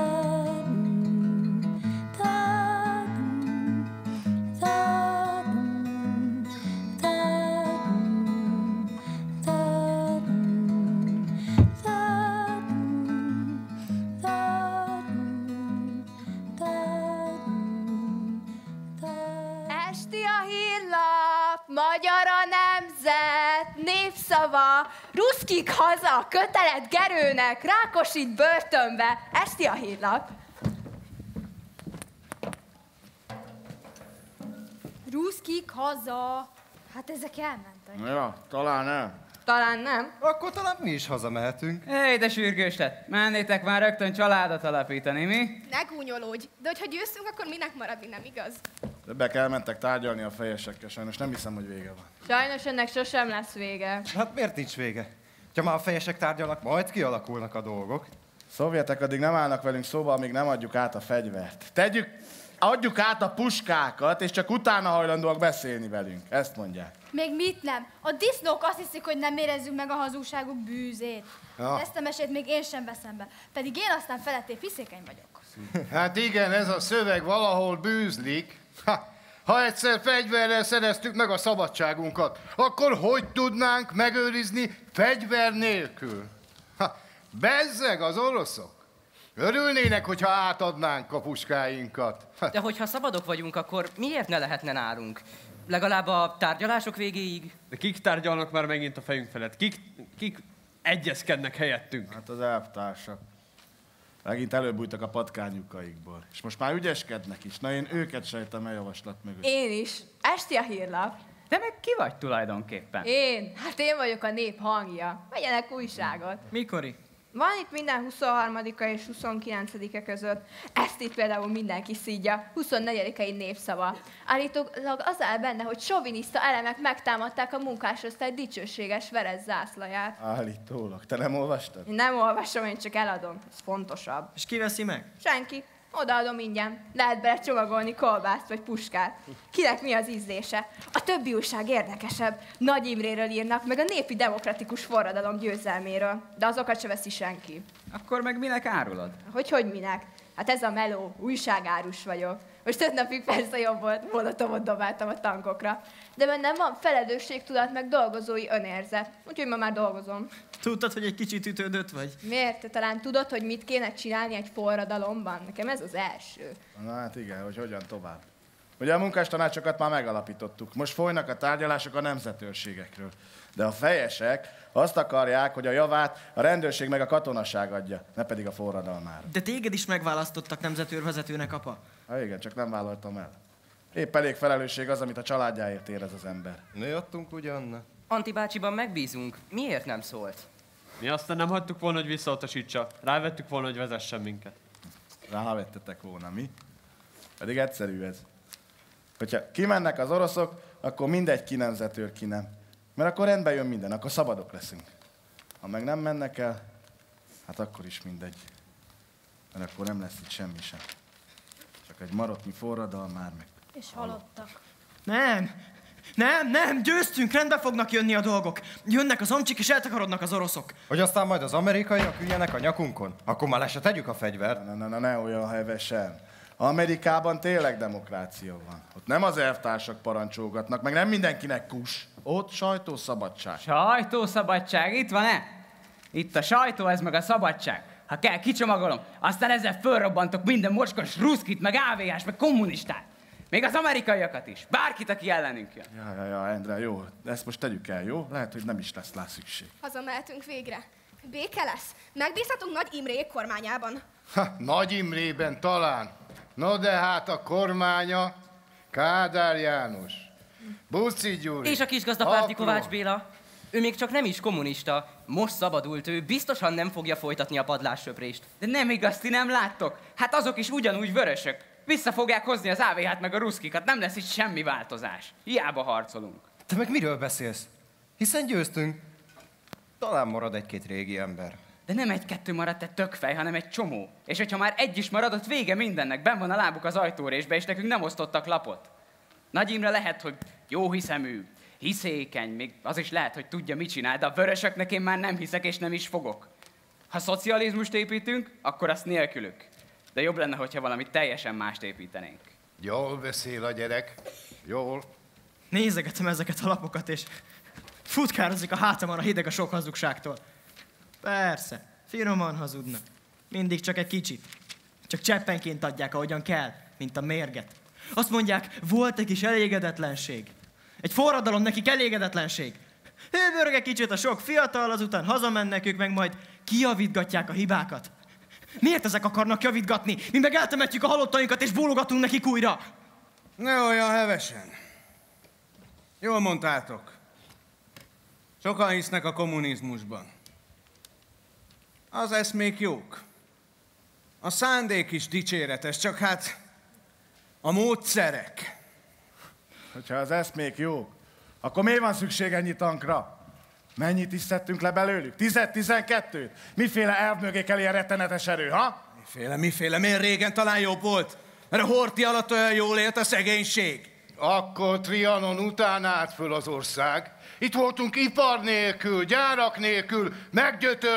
Magyar a nemzet, népszava, ruszkik haza, kötelet Gerőnek, Rákosit börtönbe. Esti a hírlap. Ruszkik haza. Hát ezek elmentek. Ja, talán nem. Talán nem. Akkor talán mi is hazamehetünk. Hé, de sürgős lett. Mennétek már rögtön családot alapítani, mi? Ne gúnyolódj, de hogyha győztünk, akkor minek maradni, nem igaz? Többek elmentek tárgyalni a fejesekkel, sajnos nem hiszem, hogy vége van. Sajnos ennek sosem lesz vége. Hát miért nincs vége? Ha már a fejesek tárgyalnak, majd kialakulnak a dolgok. Szovjetek addig nem állnak velünk szóba, amíg nem adjuk át a fegyvert. Tegyük, adjuk át a puskákat, és csak utána hajlandóak beszélni velünk. Ezt mondják. Még mit nem? A disznók azt hiszik, hogy nem érezzük meg a hazugságuk bűzét. Ja. Ezt a mesét még én sem veszem be. Pedig én aztán feletté fiszékeny vagyok. Hát igen, ez a szöveg valahol bűzlik. Ha, Ha egyszer fegyverrel szereztük meg a szabadságunkat, akkor hogy tudnánk megőrizni fegyver nélkül? Ha, bezzeg az oroszok! Örülnének, hogyha átadnánk a puskáinkat. De hogyha szabadok vagyunk, akkor miért ne lehetne nálunk? Legalább a tárgyalások végéig? De kik tárgyalnak már megint a fejünk felett? Kik, kik egyezkednek helyettünk? Hát az elvtársak. Megint előbújtak a patkányukaikból. És most már ügyeskednek is. Na én őket sejtem el javaslat mögött. Én is. Esti a hírlap. De meg ki vagy tulajdonképpen? Én? Hát én vagyok a nép hangja. Vegyenek újságot. Mikori? Van itt minden huszonharmadika és huszonkilencedike között. Ezt itt például mindenki szídja. huszonnegyedikei népszava. Állítólag az áll benne, hogy soviniszta elemek megtámadták a munkásosztály dicsőséges Verez zászlaját. Állítólag. Te nem olvastad? Én nem olvasom, én csak eladom. Ez fontosabb. És ki veszi meg? Senki. Odaadom ingyen. Lehet bele csomagolni kolbászt vagy puskát. Kinek mi az ízlése? A többi újság érdekesebb. Nagy Imréről írnak, meg a népi demokratikus forradalom győzelméről. De azokat se veszi senki. Akkor meg minek árulod? Hogy, hogy minek? Hát ez a meló, újságárus vagyok. Most öt napig persze jobb volt, molotovot dobáltam a tankokra. De bennem van felelősségtudat, meg dolgozói önérzet. Úgyhogy ma már dolgozom. Tudtad, hogy egy kicsit ütődött vagy? Miért? Te talán tudod, hogy mit kéne csinálni egy forradalomban? Nekem ez az első. Na hát igen, hogy hogyan tovább. Ugye a munkástanácsokat már megalapítottuk. Most folynak a tárgyalások a nemzetőrségekről. De a fejesek azt akarják, hogy a javát a rendőrség meg a katonaság adja, ne pedig a forradalmára. De téged is megválasztottak nemzetőrvezetőnek, apa. Ha igen, csak nem vállaltam el. Épp elég felelősség az, amit a családjáért érez az ember. Ne adtunk ugyan? Anti bácsiban megbízunk. Miért nem szólt? Mi aztán nem hagytuk volna, hogy visszautasítsa. Rávettük volna, hogy vezessen minket. Rávettetek volna, mi? Pedig egyszerű ez. Hogyha kimennek az oroszok, akkor mindegy ki nemzetőr, ki nem. Mert akkor rendben jön minden, akkor szabadok leszünk. Ha meg nem mennek el, hát akkor is mindegy. Mert akkor nem lesz itt semmi sem. Csak egy marotnyi forradalom már meg. És halottak. Nem! Nem, nem, győztünk, rendbe fognak jönni a dolgok. Jönnek az amcsik és eltakarodnak az oroszok. Hogy aztán majd az amerikaiak üljenek a nyakunkon? Akkor már le se tegyük a fegyvert. Ne, ne, ne, ne olyan hevesen. Amerikában tényleg demokrácia van. Ott nem az elvtársak parancsolgatnak, meg nem mindenkinek kus. Ott sajtószabadság. Sajtószabadság, itt van-e? Itt a sajtó, ez meg a szabadság. Ha kell, kicsomagolom, aztán ezzel fölrobbantok minden mocskos ruszkit, meg á vé ás, meg kommunistát. Még az amerikaiakat is. Bárkit, aki ellenünk jön. Ja, ja, ja, Endre, jó. Ezt most tegyük el, jó? Lehet, hogy nem is lesz rá szükség. Hazamehetünk végre. Béke lesz. Megbízhatunk Nagy Imrék kormányában. Ha, Nagy Imrében talán. No de hát a kormánya Kádár János, Buci Gyuri. És a kisgazdapárti Apró. Kovács Béla. Ő még csak nem is kommunista. Most szabadult ő, biztosan nem fogja folytatni a padlássöprést. De nem igaz, ti nem láttok? Hát azok is ugyanúgy vörösök. Vissza fogják hozni az á vé hát meg a ruszkikat, nem lesz itt semmi változás. Hiába harcolunk. Te meg miről beszélsz? Hiszen győztünk. Talán marad egy-két régi ember. De nem egy-kettő maradt egy tökfej, hanem egy csomó. És hogyha már egy is maradott, vége mindennek. Benn van a lábuk az ajtórésbe, és nekünk nem osztottak lapot. Nagy Imre lehet, hogy jó hiszemű, hiszékeny, még az is lehet, hogy tudja, mit csinál, de a vörösöknek én már nem hiszek, és nem is fogok. Ha szocializmust építünk, akkor azt nélkülük. De jobb lenne, hogyha valami teljesen mást építenénk. Jól beszél a gyerek. Jól. Nézegetem ezeket a lapokat, és futkározik a hátamon a hideg a sok hazugságtól. Persze, finoman hazudnak. Mindig csak egy kicsit. Csak cseppenként adják, ahogyan kell, mint a mérget. Azt mondják, volt egy kis elégedetlenség. Egy forradalom nekik elégedetlenség. Hőbörge kicsit a sok fiatal, azután hazamennek ők, meg majd kijavítgatják a hibákat. Miért ezek akarnak javítgatni? Mi meg eltemetjük a halottainkat, és bólogatunk nekik újra. Ne olyan hevesen. Jól mondtátok. Sokan hisznek a kommunizmusban. Az eszmék jók. A szándék is dicséretes, csak hát a módszerek. Hogyha az eszmék jók, akkor miért van szükség ennyi tankra? Mennyit is szedtünk le belőlük? Tizet, tizenkettőt? Miféle elv mögé kell ilyen rettenetes erő, ha? Miféle, miféle? Miért régen talán jobb volt? Mert a Horthy alatt olyan jól élt a szegénység. Akkor Trianon után állt föl az ország. Itt voltunk ipar nélkül, gyárak nélkül,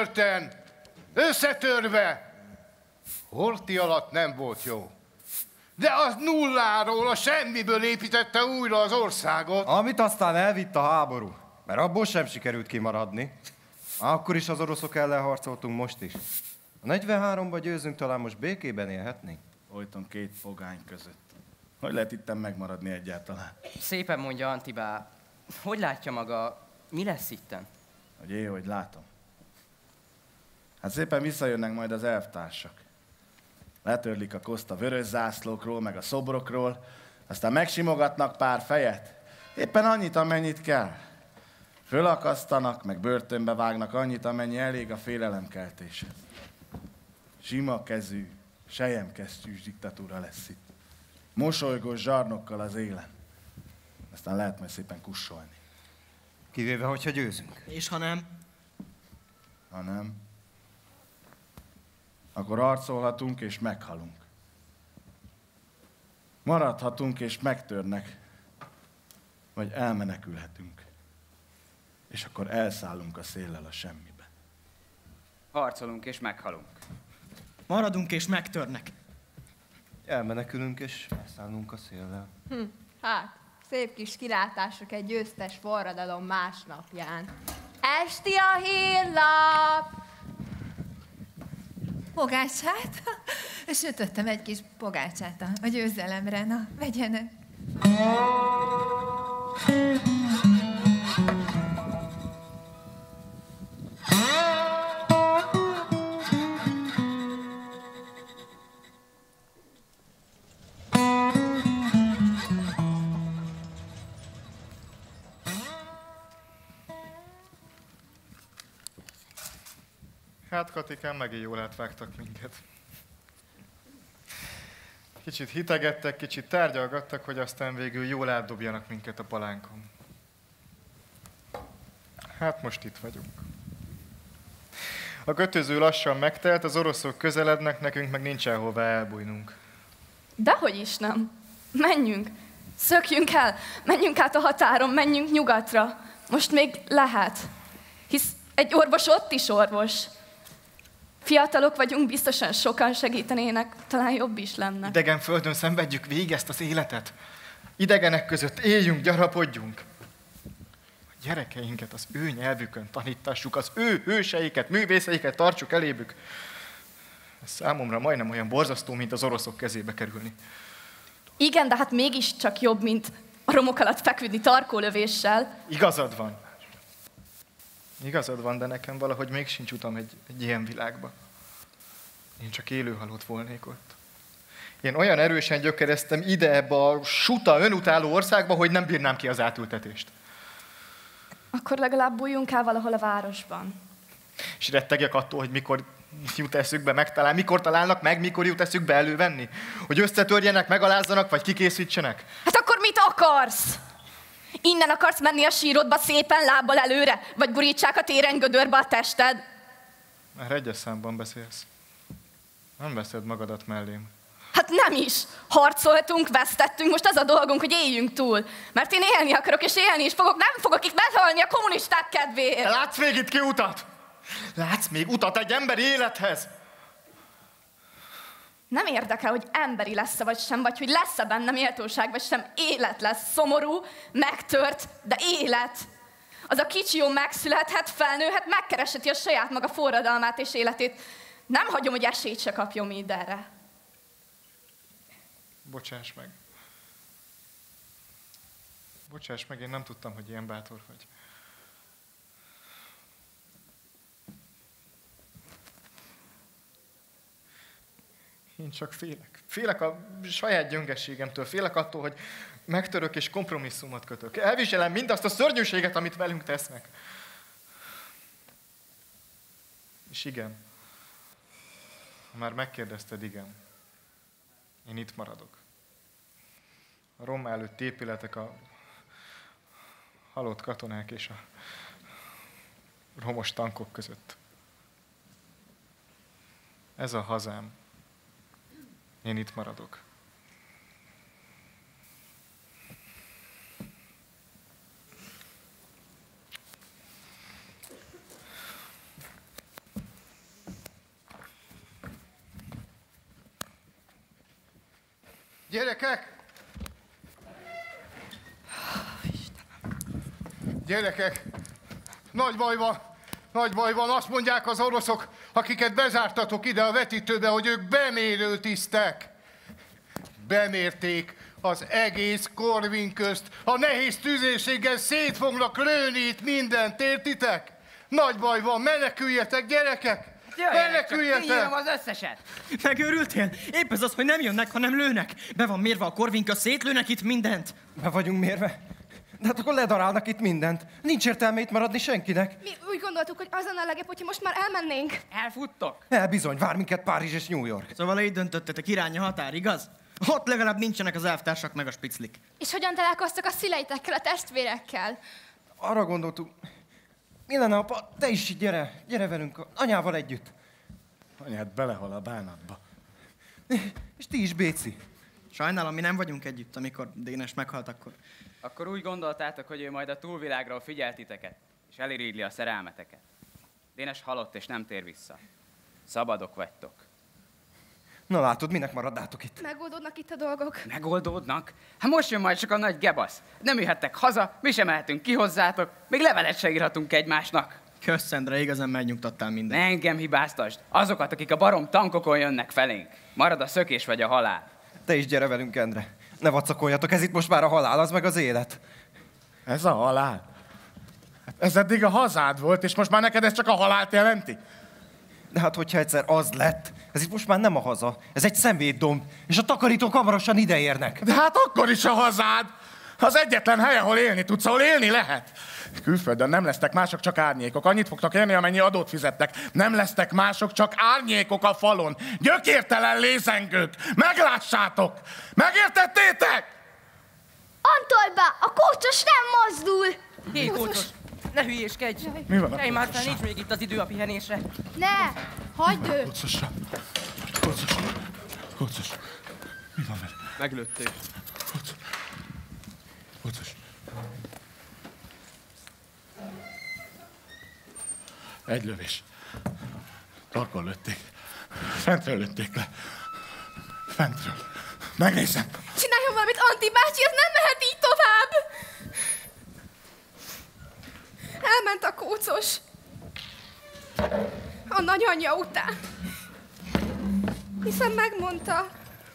meggyötörten, összetörve. Horthy alatt nem volt jó. De az nulláról, a semmiből építette újra az országot. Amit aztán elvitt a háború, mert abból sem sikerült kimaradni. Akkor is az oroszok ellen harcoltunk, most is. A negyvenháromban győzünk, talán most békében élhetnénk. Folyton két pogány között. Hogy lehet itten megmaradni egyáltalán? Szépen mondja Antibá. Hogy látja maga, mi lesz itten? Hogy én, hogy látom. Hát szépen visszajönnek majd az elvtársak. Letörlik a koszt a vörös zászlókról, meg a szobrokról, aztán megsimogatnak pár fejet. Éppen annyit, amennyit kell. Fölakasztanak, meg börtönbe vágnak annyit, amennyi elég a félelemkeltéshez. Sima kezű, selyemkesztyűs diktatúra lesz itt. Mosolygós zsarnokkal az élen. Aztán lehet majd szépen kussolni. Kivéve, hogyha győzünk. És ha nem? Ha nem, akkor harcolhatunk és meghalunk. Maradhatunk és megtörnek, vagy elmenekülhetünk. És akkor elszállunk a széllel a semmibe. Harcolunk és meghalunk. Maradunk és megtörnek. Elmenekülünk és elszállunk a széllel. Hm, hát, szép kis kilátások egy győztes forradalom másnapján. Esti a hírlap! Pogácsát? Sütöttem egy kis pogácsát a, a győzelemre. Na, vegyenek! Hát, Katikám, megint jól átvágtak minket. Kicsit hitegettek, kicsit tárgyalgattak, hogy aztán végül jól átdobjanak minket a palánkon. Hát most itt vagyunk. A kötöző lassan megtelt, az oroszok közelednek, nekünk meg nincs elhova elbújnunk. Dehogy is nem. Menjünk. Szökjünk el. Menjünk át a határon, menjünk nyugatra. Most még lehet. Hisz egy orvos ott is orvos. Fiatalok vagyunk, biztosan sokan segítenének, talán jobb is lenne. Idegen földön szenvedjük végig ezt az életet. Idegenek között éljünk, gyarapodjunk. A gyerekeinket az ő nyelvükön tanítassuk, az ő hőseiket, művészeiket tartsuk elébük. Ez számomra majdnem olyan borzasztó, mint az oroszok kezébe kerülni. Igen, de hát mégiscsak jobb, mint a romok alatt feküdni tarkólövéssel. Igazad van. Igazad van, de nekem valahogy még sincs utam egy, egy ilyen világba. Én csak élőhalott volnék ott. Én olyan erősen gyökereztem ide ebbe a suta, önutáló országba, hogy nem bírnám ki az átültetést. Akkor legalább bújjunk el valahol a városban. És rettegjek attól, hogy mikor jut eszükbe megtalál, mikor találnak meg, mikor jut eszükbe elővenni. Hogy összetörjenek, megalázzanak, vagy kikészítsenek. Hát akkor mit akarsz? Innen akarsz menni a sírodba szépen lábbal előre? Vagy gurítsák a téren gödörbe a tested? Már egyes számban beszélsz. Nem veszed magadat mellém. Hát nem is. Harcoltunk, vesztettünk, most az a dolgunk, hogy éljünk túl. Mert én élni akarok, és élni is fogok. Nem fogok itt meghalni a kommunisták kedvéért. Te látsz még itt ki utat? Látsz még utat egy emberi élethez? Nem érdekel, hogy emberi lesz-e vagy sem, vagy hogy lesz-e benne méltóság, vagy sem. Élet lesz. Szomorú, megtört, de élet. Az a kicsi jó megszülethet, felnőhet, megkeresheti a saját maga forradalmát és életét. Nem hagyom, hogy esélyt se kapjon mindenre. Bocsáss meg. Bocsáss meg, én nem tudtam, hogy ilyen bátor vagy. Én csak félek. Félek a saját gyöngességemtől. Félek attól, hogy megtörök és kompromisszumot kötök. Elviselem mindazt a szörnyűséget, amit velünk tesznek. És igen. Ha már megkérdezted, igen. Én itt maradok. A Roma előtt épületek, a halott katonák és a romos tankok között. Ez a hazám. Én itt maradok. Gyerekek! Gyerekek! Nagy baj van! Nagy baj van! Azt mondják az oroszok, akiket bezártatok ide a vetítőbe, hogy ők bemérőtisztek. Bemérték az egész Corvin közt. A nehéz tüzérséggel szét fognak lőni itt mindent, értitek? Nagy baj van, meneküljetek, gyerekek! Meneküljetek! Kinyírom az összeset! Megőrültél? Épp ez az, hogy nem jönnek, hanem lőnek. Be van mérve a Corvinka, szétlőnek itt mindent. Be vagyunk mérve? De hát akkor ledarálnak itt mindent. Nincs értelme itt maradni senkinek. Mi úgy gondoltuk, hogy azon a legjobb, hogyha most már elmennénk. Elfuttok? El bizony, vár minket Párizs és New York. Szóval így döntöttetek, irány a határ, igaz? Ott legalább nincsenek az elvtársak meg a spiclik. És hogyan találkoztak a szüleitekkel, a testvérekkel? Arra gondoltuk, mi lenne, apa, te is gyere, gyere velünk, a anyával együtt. Anyád belehal a bánatba. És ti is, Béci. Sajnálom, mi nem vagyunk együtt, amikor Dénes meghalt akkor. Akkor úgy gondoltátok, hogy ő majd a túlvilágról figyel titeket, és elirigyli a szerelmeteket. Dénes halott, és nem tér vissza. Szabadok vagytok. Na látod, minek maradnátok itt? Megoldódnak itt a dolgok. Megoldódnak? Hát most jön majd csak a nagy gebasz. Nem jöhettek haza, mi sem mehetünk ki hozzátok, még levelet se írhatunk egymásnak. Kösz, Endre, igazán megnyugtattál minden. Ne engem hibáztasd. Azokat, akik a barom tankokon jönnek felénk. Marad a szökés vagy a halál. Te is gyere velünk, Endre. Ne vacakoljatok, ez itt most már a halál, az meg az élet. Ez a halál? Ez eddig a hazád volt, és most már neked ez csak a halált jelenti? De hát, hogyha egyszer az lett, ez itt most már nem a haza. Ez egy szemétdomb, és a takarítók hamarosan ideérnek. De hát akkor is a hazád! Az egyetlen hely, ahol élni tudsz, ahol élni lehet. Külföldön nem lesztek mások, csak árnyékok. Annyit fogtok élni, amennyi adót fizettek. Nem lesztek mások, csak árnyékok a falon. Gyökértelen lézengők. Meglássátok! Megértettétek? Antolba, a kócos nem mozdul! Hé, kócos! Ne hülyéskedj! Mi van a Kelj már fel, nincs még itt az idő a pihenésre. Ne! Hagyd őt! Kócosra! Kócos! Kócos! Mi van vele? Meglőtték. Kócos! Kócos! Egy lövés. Tarkon lőtték. Fentről lőtték le. Fentről. Megnézem. Csináljon valamit, Anti bácsi, ez nem mehet így tovább! Elment a kócos. A nagyanyja után. Hiszen megmondta.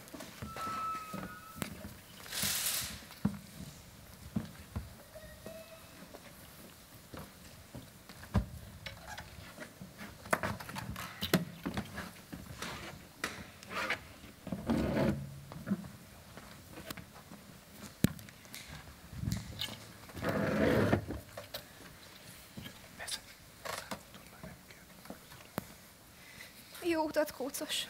Jó utat, kócos.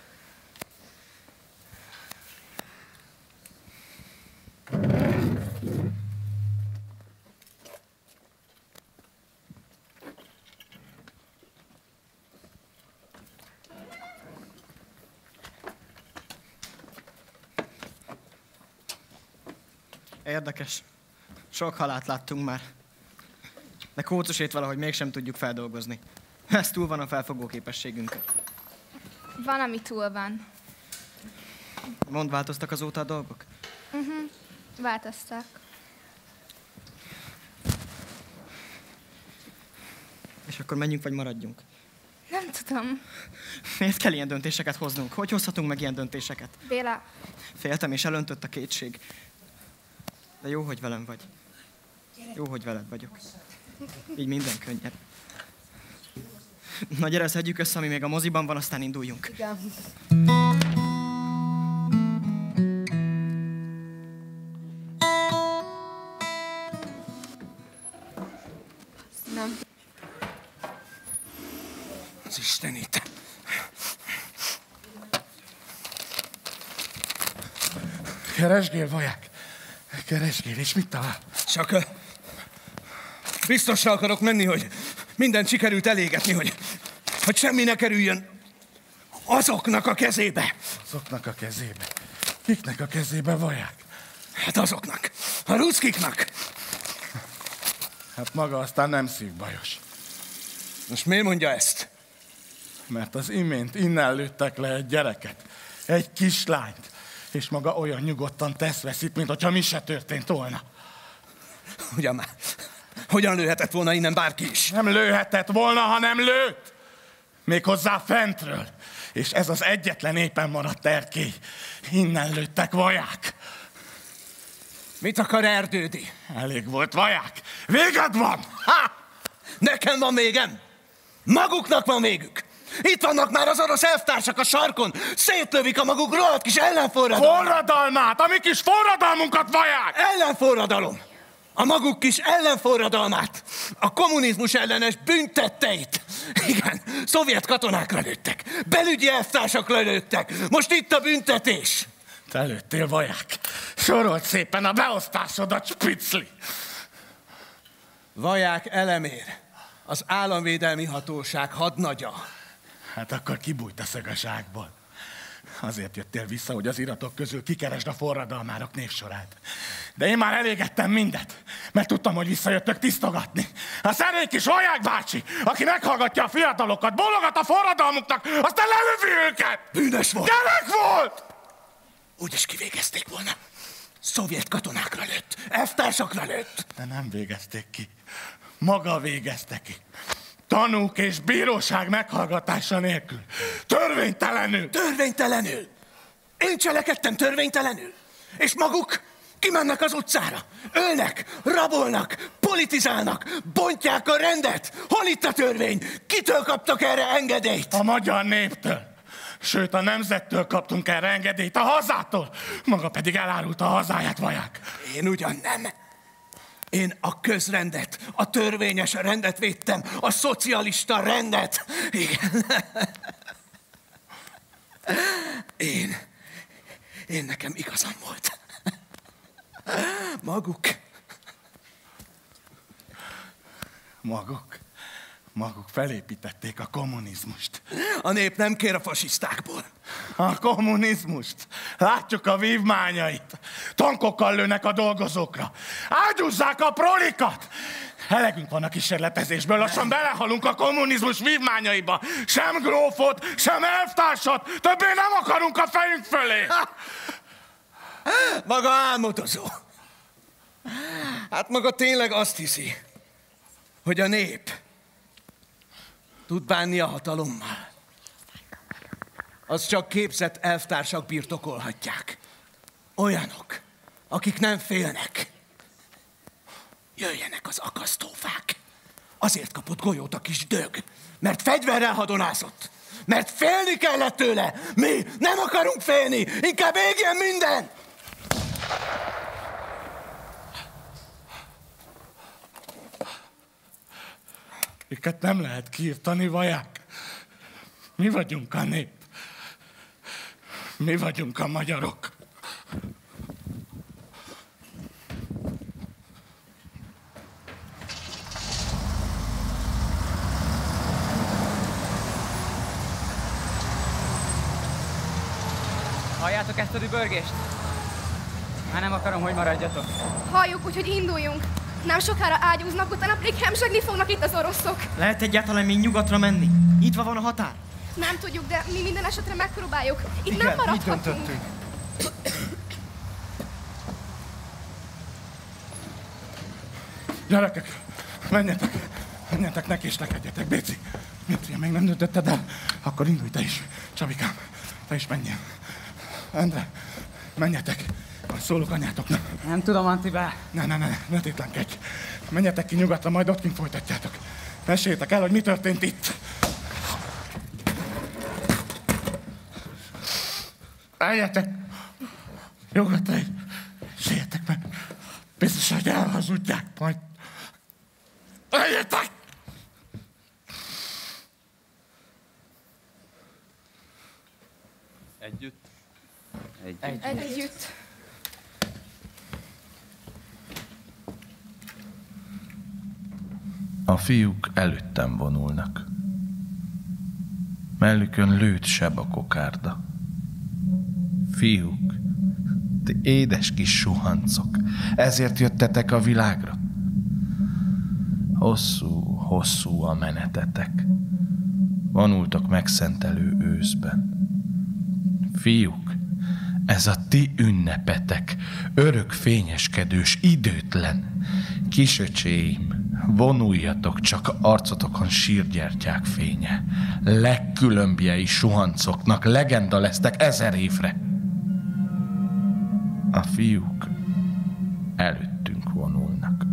Érdekes. Sok halált láttunk már. De kócosét valahogy mégsem tudjuk feldolgozni. Ez túl van a felfogó képességünkön. Van, ami túl van. Mondd, változtak azóta a dolgok? Uh-huh. Változtak. És akkor menjünk, vagy maradjunk? Nem tudom. Miért kell ilyen döntéseket hoznunk? Hogy hozhatunk meg ilyen döntéseket? Béla. Féltem, és elöntött a kétség. De jó, hogy velem vagy. Jó, hogy veled vagyok. Így minden könnyebb. Na gyere, szedjük össze, ami még a moziban van, aztán induljunk. Igen. Nem. Az Istenit. Keresgél, vaják. Keresgél, és mit talál? Csak uh, biztosra akarok menni, hogy mindent sikerült elégetni, hogy, hogy semmi ne kerüljön azoknak a kezébe. Azoknak a kezébe? Kiknek a kezébe, vaják? Hát azoknak, a ruszkiknak. Hát maga aztán nem szívbajos. Most miért mondja ezt? Mert az imént innen lőttek le egy gyereket, egy kislányt, És maga olyan nyugodtan tesz-vesz itt, mint hogyha mi se történt volna. Ugyan már, hogyan lőhetett volna innen bárki is? Nem lőhetett volna, hanem lőtt. Méghozzá fentről. És ez az egyetlen éppen maradt erkély. Innen lőttek vaják. Mit akar Erdődi? Elég volt vaják. Véged van! Ha! Nekem van végem! Maguknak van végük! Itt vannak már az orosz elvtársak a sarkon! Szétlövik a maguk rohadt kis ellenforradalmat! Forradalmát! A mi kis forradalmunkat vaják! Ellenforradalom! A maguk kis ellenforradalmát! A kommunizmus ellenes büntetteit! Igen, szovjet katonákra lőttek! Belügyi elvtársakra lőttek! Most itt a büntetés! Te lőttél vaják! Sorolt szépen a beosztásodat, spicli! Vaják Elemér, az államvédelmi hatóság hadnagya. Hát akkor kibújt a szög a zsákból. Azért jöttél vissza, hogy az iratok közül kikeresd a forradalmárok névsorát. De én már elégettem mindet, mert tudtam, hogy visszajöttök tisztogatni. A szerény kis Vaják bácsi, aki meghallgatja a fiatalokat, bólogat a forradalmuknak, aztán lelövi őket! Bűnös volt! Gyerek volt! Úgyis kivégezték volna. Szovjet katonákra lőtt, elvtársakra lőtt. De nem végezték ki. Maga végezte ki. Tanúk és bíróság meghallgatása nélkül. Törvénytelenül. Törvénytelenül. Én cselekedtem törvénytelenül. És maguk kimennek az utcára. Ölnek, rabolnak, politizálnak, bontják a rendet. Hol itt a törvény? Kitől kaptak erre engedélyt? A magyar néptől. Sőt, a nemzettől kaptunk erre engedélyt, a hazától. Maga pedig elárulta a hazáját, Vaják. Én ugyan nem. Én a közrendet, a törvényes rendet védtem, a szocialista rendet. Igen. Én, én nekem igazam volt. Maguk. Maguk. Maguk felépítették a kommunizmust. A nép nem kér a fasisztákból. A kommunizmust. Látjuk a vívmányait. Tankokkal lőnek a dolgozókra. Ágyúzzák a prolikat. Elegünk van a kísérletezésből, lassan belehalunk a kommunizmus vívmányaiba. Sem grófot, sem elvtársat, többé nem akarunk a fejünk fölé. Maga álmodozó. Hát maga tényleg azt hiszi, hogy a nép tud bánni a hatalommal. Az csak képzett elvtársak birtokolhatják. Olyanok, akik nem félnek. Jöjjenek az akasztófák. Azért kapott golyót a kis dög, mert fegyverrel hadonázott. Mert félni kellett tőle. Mi nem akarunk félni, inkább égjen minden! Őket nem lehet kiirtani, Vaják. Mi vagyunk a nép. Mi vagyunk a magyarok. Halljátok ezt a dübörgést? Már nem akarom, hogy maradjatok. Halljuk, úgyhogy induljunk. Nem sokára ágyúznak, utána pedig hemzsegni fognak itt az oroszok. Lehet egyáltalán még nyugatra menni? Nyitva van a határ? Nem tudjuk, de mi minden esetre megpróbáljuk. Itt Igen, nem maradhatunk. így döntöttünk. Gyerekek, menjetek, menjetek, ne késlekedjetek, Béci. Miutria még nem döntötted el, akkor indulj te is. Csabikám, te is menjél. Endre, menjetek. Szólok anyátoknak. Nem tudom, Antibá. Ne, ne, ne, ne tétlenkedj. Menjetek ki nyugatra, majd ott kint folytatjátok. Meséljétek el, hogy mi történt itt. Álljatok! Nyugodtan, séljetek meg. Biztos, hogy elhazudják majd. Álljatok! Együtt. Együtt. Együtt. A fiúk előttem vonulnak. Mellükön lőtt seb a kokárda. Fiúk, ti édes kis suhancok, ezért jöttetek a világra? Hosszú, hosszú a menetetek. Vonultok megszentelő őszben. Fiúk, Ez a ti ünnepetek, örök fényeskedős, időtlen. Kisöcséim, vonuljatok, csak arcotokon sírgyertyák fénye. Legkülönbjei suhancoknak legenda lesztek ezer évre. A fiúk előttünk vonulnak.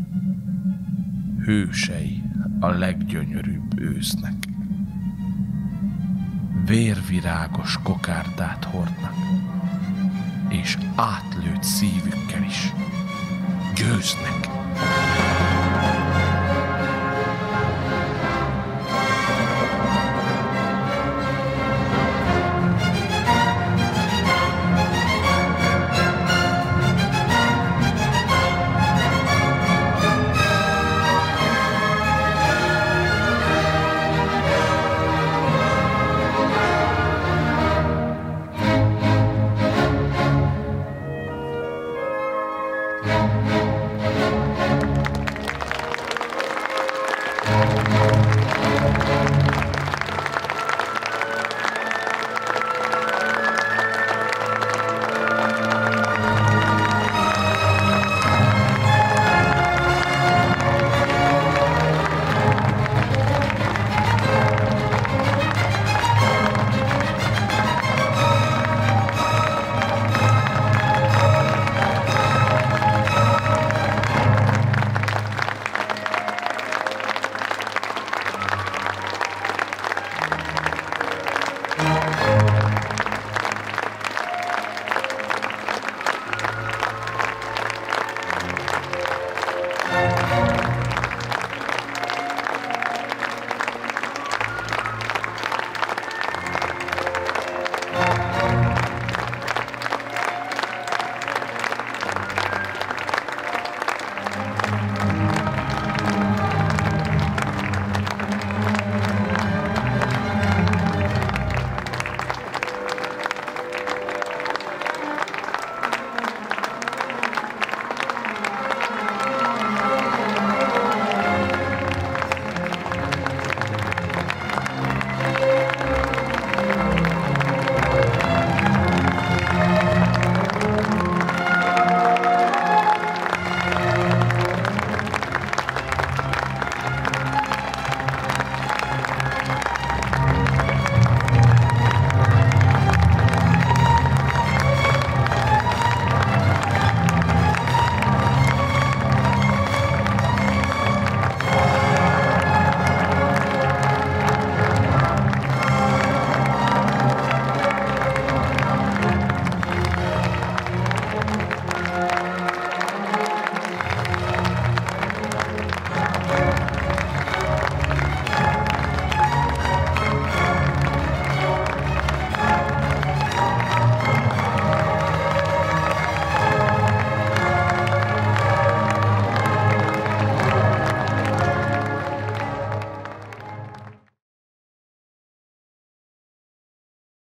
Hősei a leggyönyörűbb ősznek. Vérvirágos kokárdát hordnak, és átlőtt szívükkel is győznek.